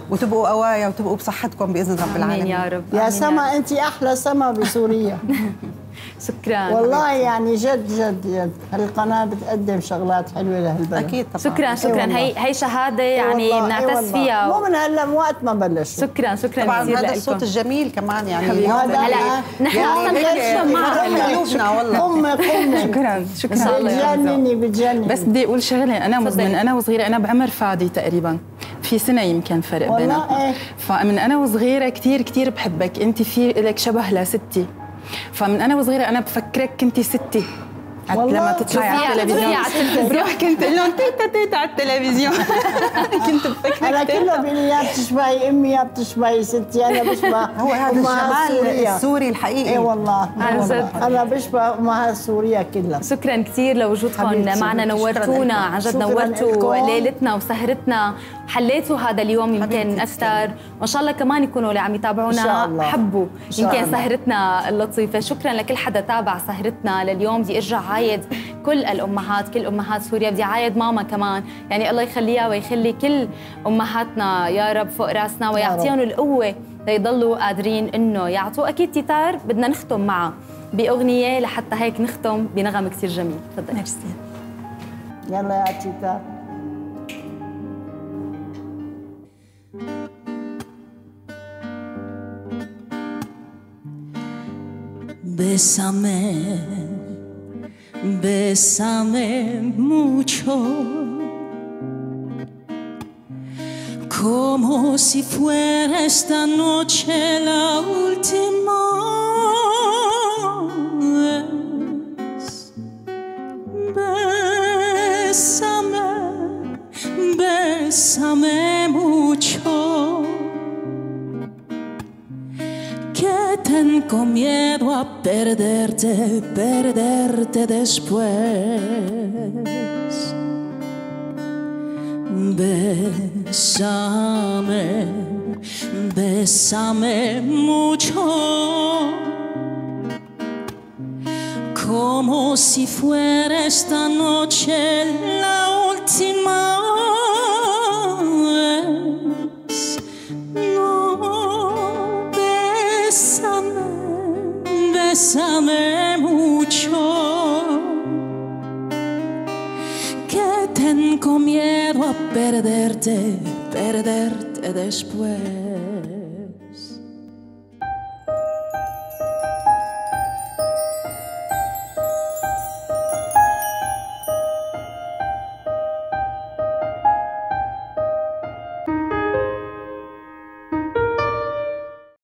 وتبقوا قوايا وتبقوا بصحتكم باذن رب العالمين. آمين يا رب. يا سما انت احلى سما بسوريا. شكرا والله يعني جد جد جد هالقناه بتقدم شغلات حلوه لهالبلد. اكيد طبعا. شكرا شكرا. هي شهاده يعني بنعتز فيها. مو من هلا من وقت ما بلشوا. شكرا شكرا طبعا كثير هذا لكم. الصوت الجميل كمان يعني هلا نحن اصلا مع قلوبنا والله. قمه شكرا شكرا. بتجنني بتجنني. بس بدي اقول شغله، انا من انا وصغيره، انا بعمر فادي تقريبا، في سنه يمكن فرق بيننا. والله ايه. فمن انا وصغيره كثير كثير بحبك، انت في لك شبه لستي، فمن انا وصغيره انا بفكرك كنتي ستي. لما تطلعي على التلفزيون بروح كنت لهم تيتا تيتا على التلفزيون. كنت بفكرك انا كله بيقول لي يا بتشبهي امي يا بتشبهي ستي. انا بشبه هو هذا الجمال السوري الحقيقي. اي والله عن جد. انا بشبه امهات سوريا كلها. شكرا كثير لوجودكم معنا، نورتونا عن جد، نورتوا ليلتنا وسهرتنا، حليتوا هذا اليوم يمكن اكثر، وان شاء الله كمان يكونوا اللي عم يتابعونا حبوا يمكن سهرتنا اللطيفه. شكرا لكل حدا تابع سهرتنا لليوم. بدي ارجع عايد كل الامهات، كل امهات سوريا، بدي عايد ماما كمان، يعني الله يخليها ويخلي كل امهاتنا يا رب فوق راسنا ويعطيهم القوه ليضلوا قادرين انه يعطوا. اكيد تيتار بدنا نختم معها باغنيه لحتى هيك نختم بنغم كثير جميل. تفضل. ميرسي. يلا يا تيتا. Bésame, bésame mucho, como si fuera esta noche la última vez. Bésame, bésame mucho, que tengo miedo a perderte, perderte después. Bésame, bésame mucho, como si fuera esta noche la última vez. No, bésame, bésame mucho, que tengo miedo a perderte, perderte después.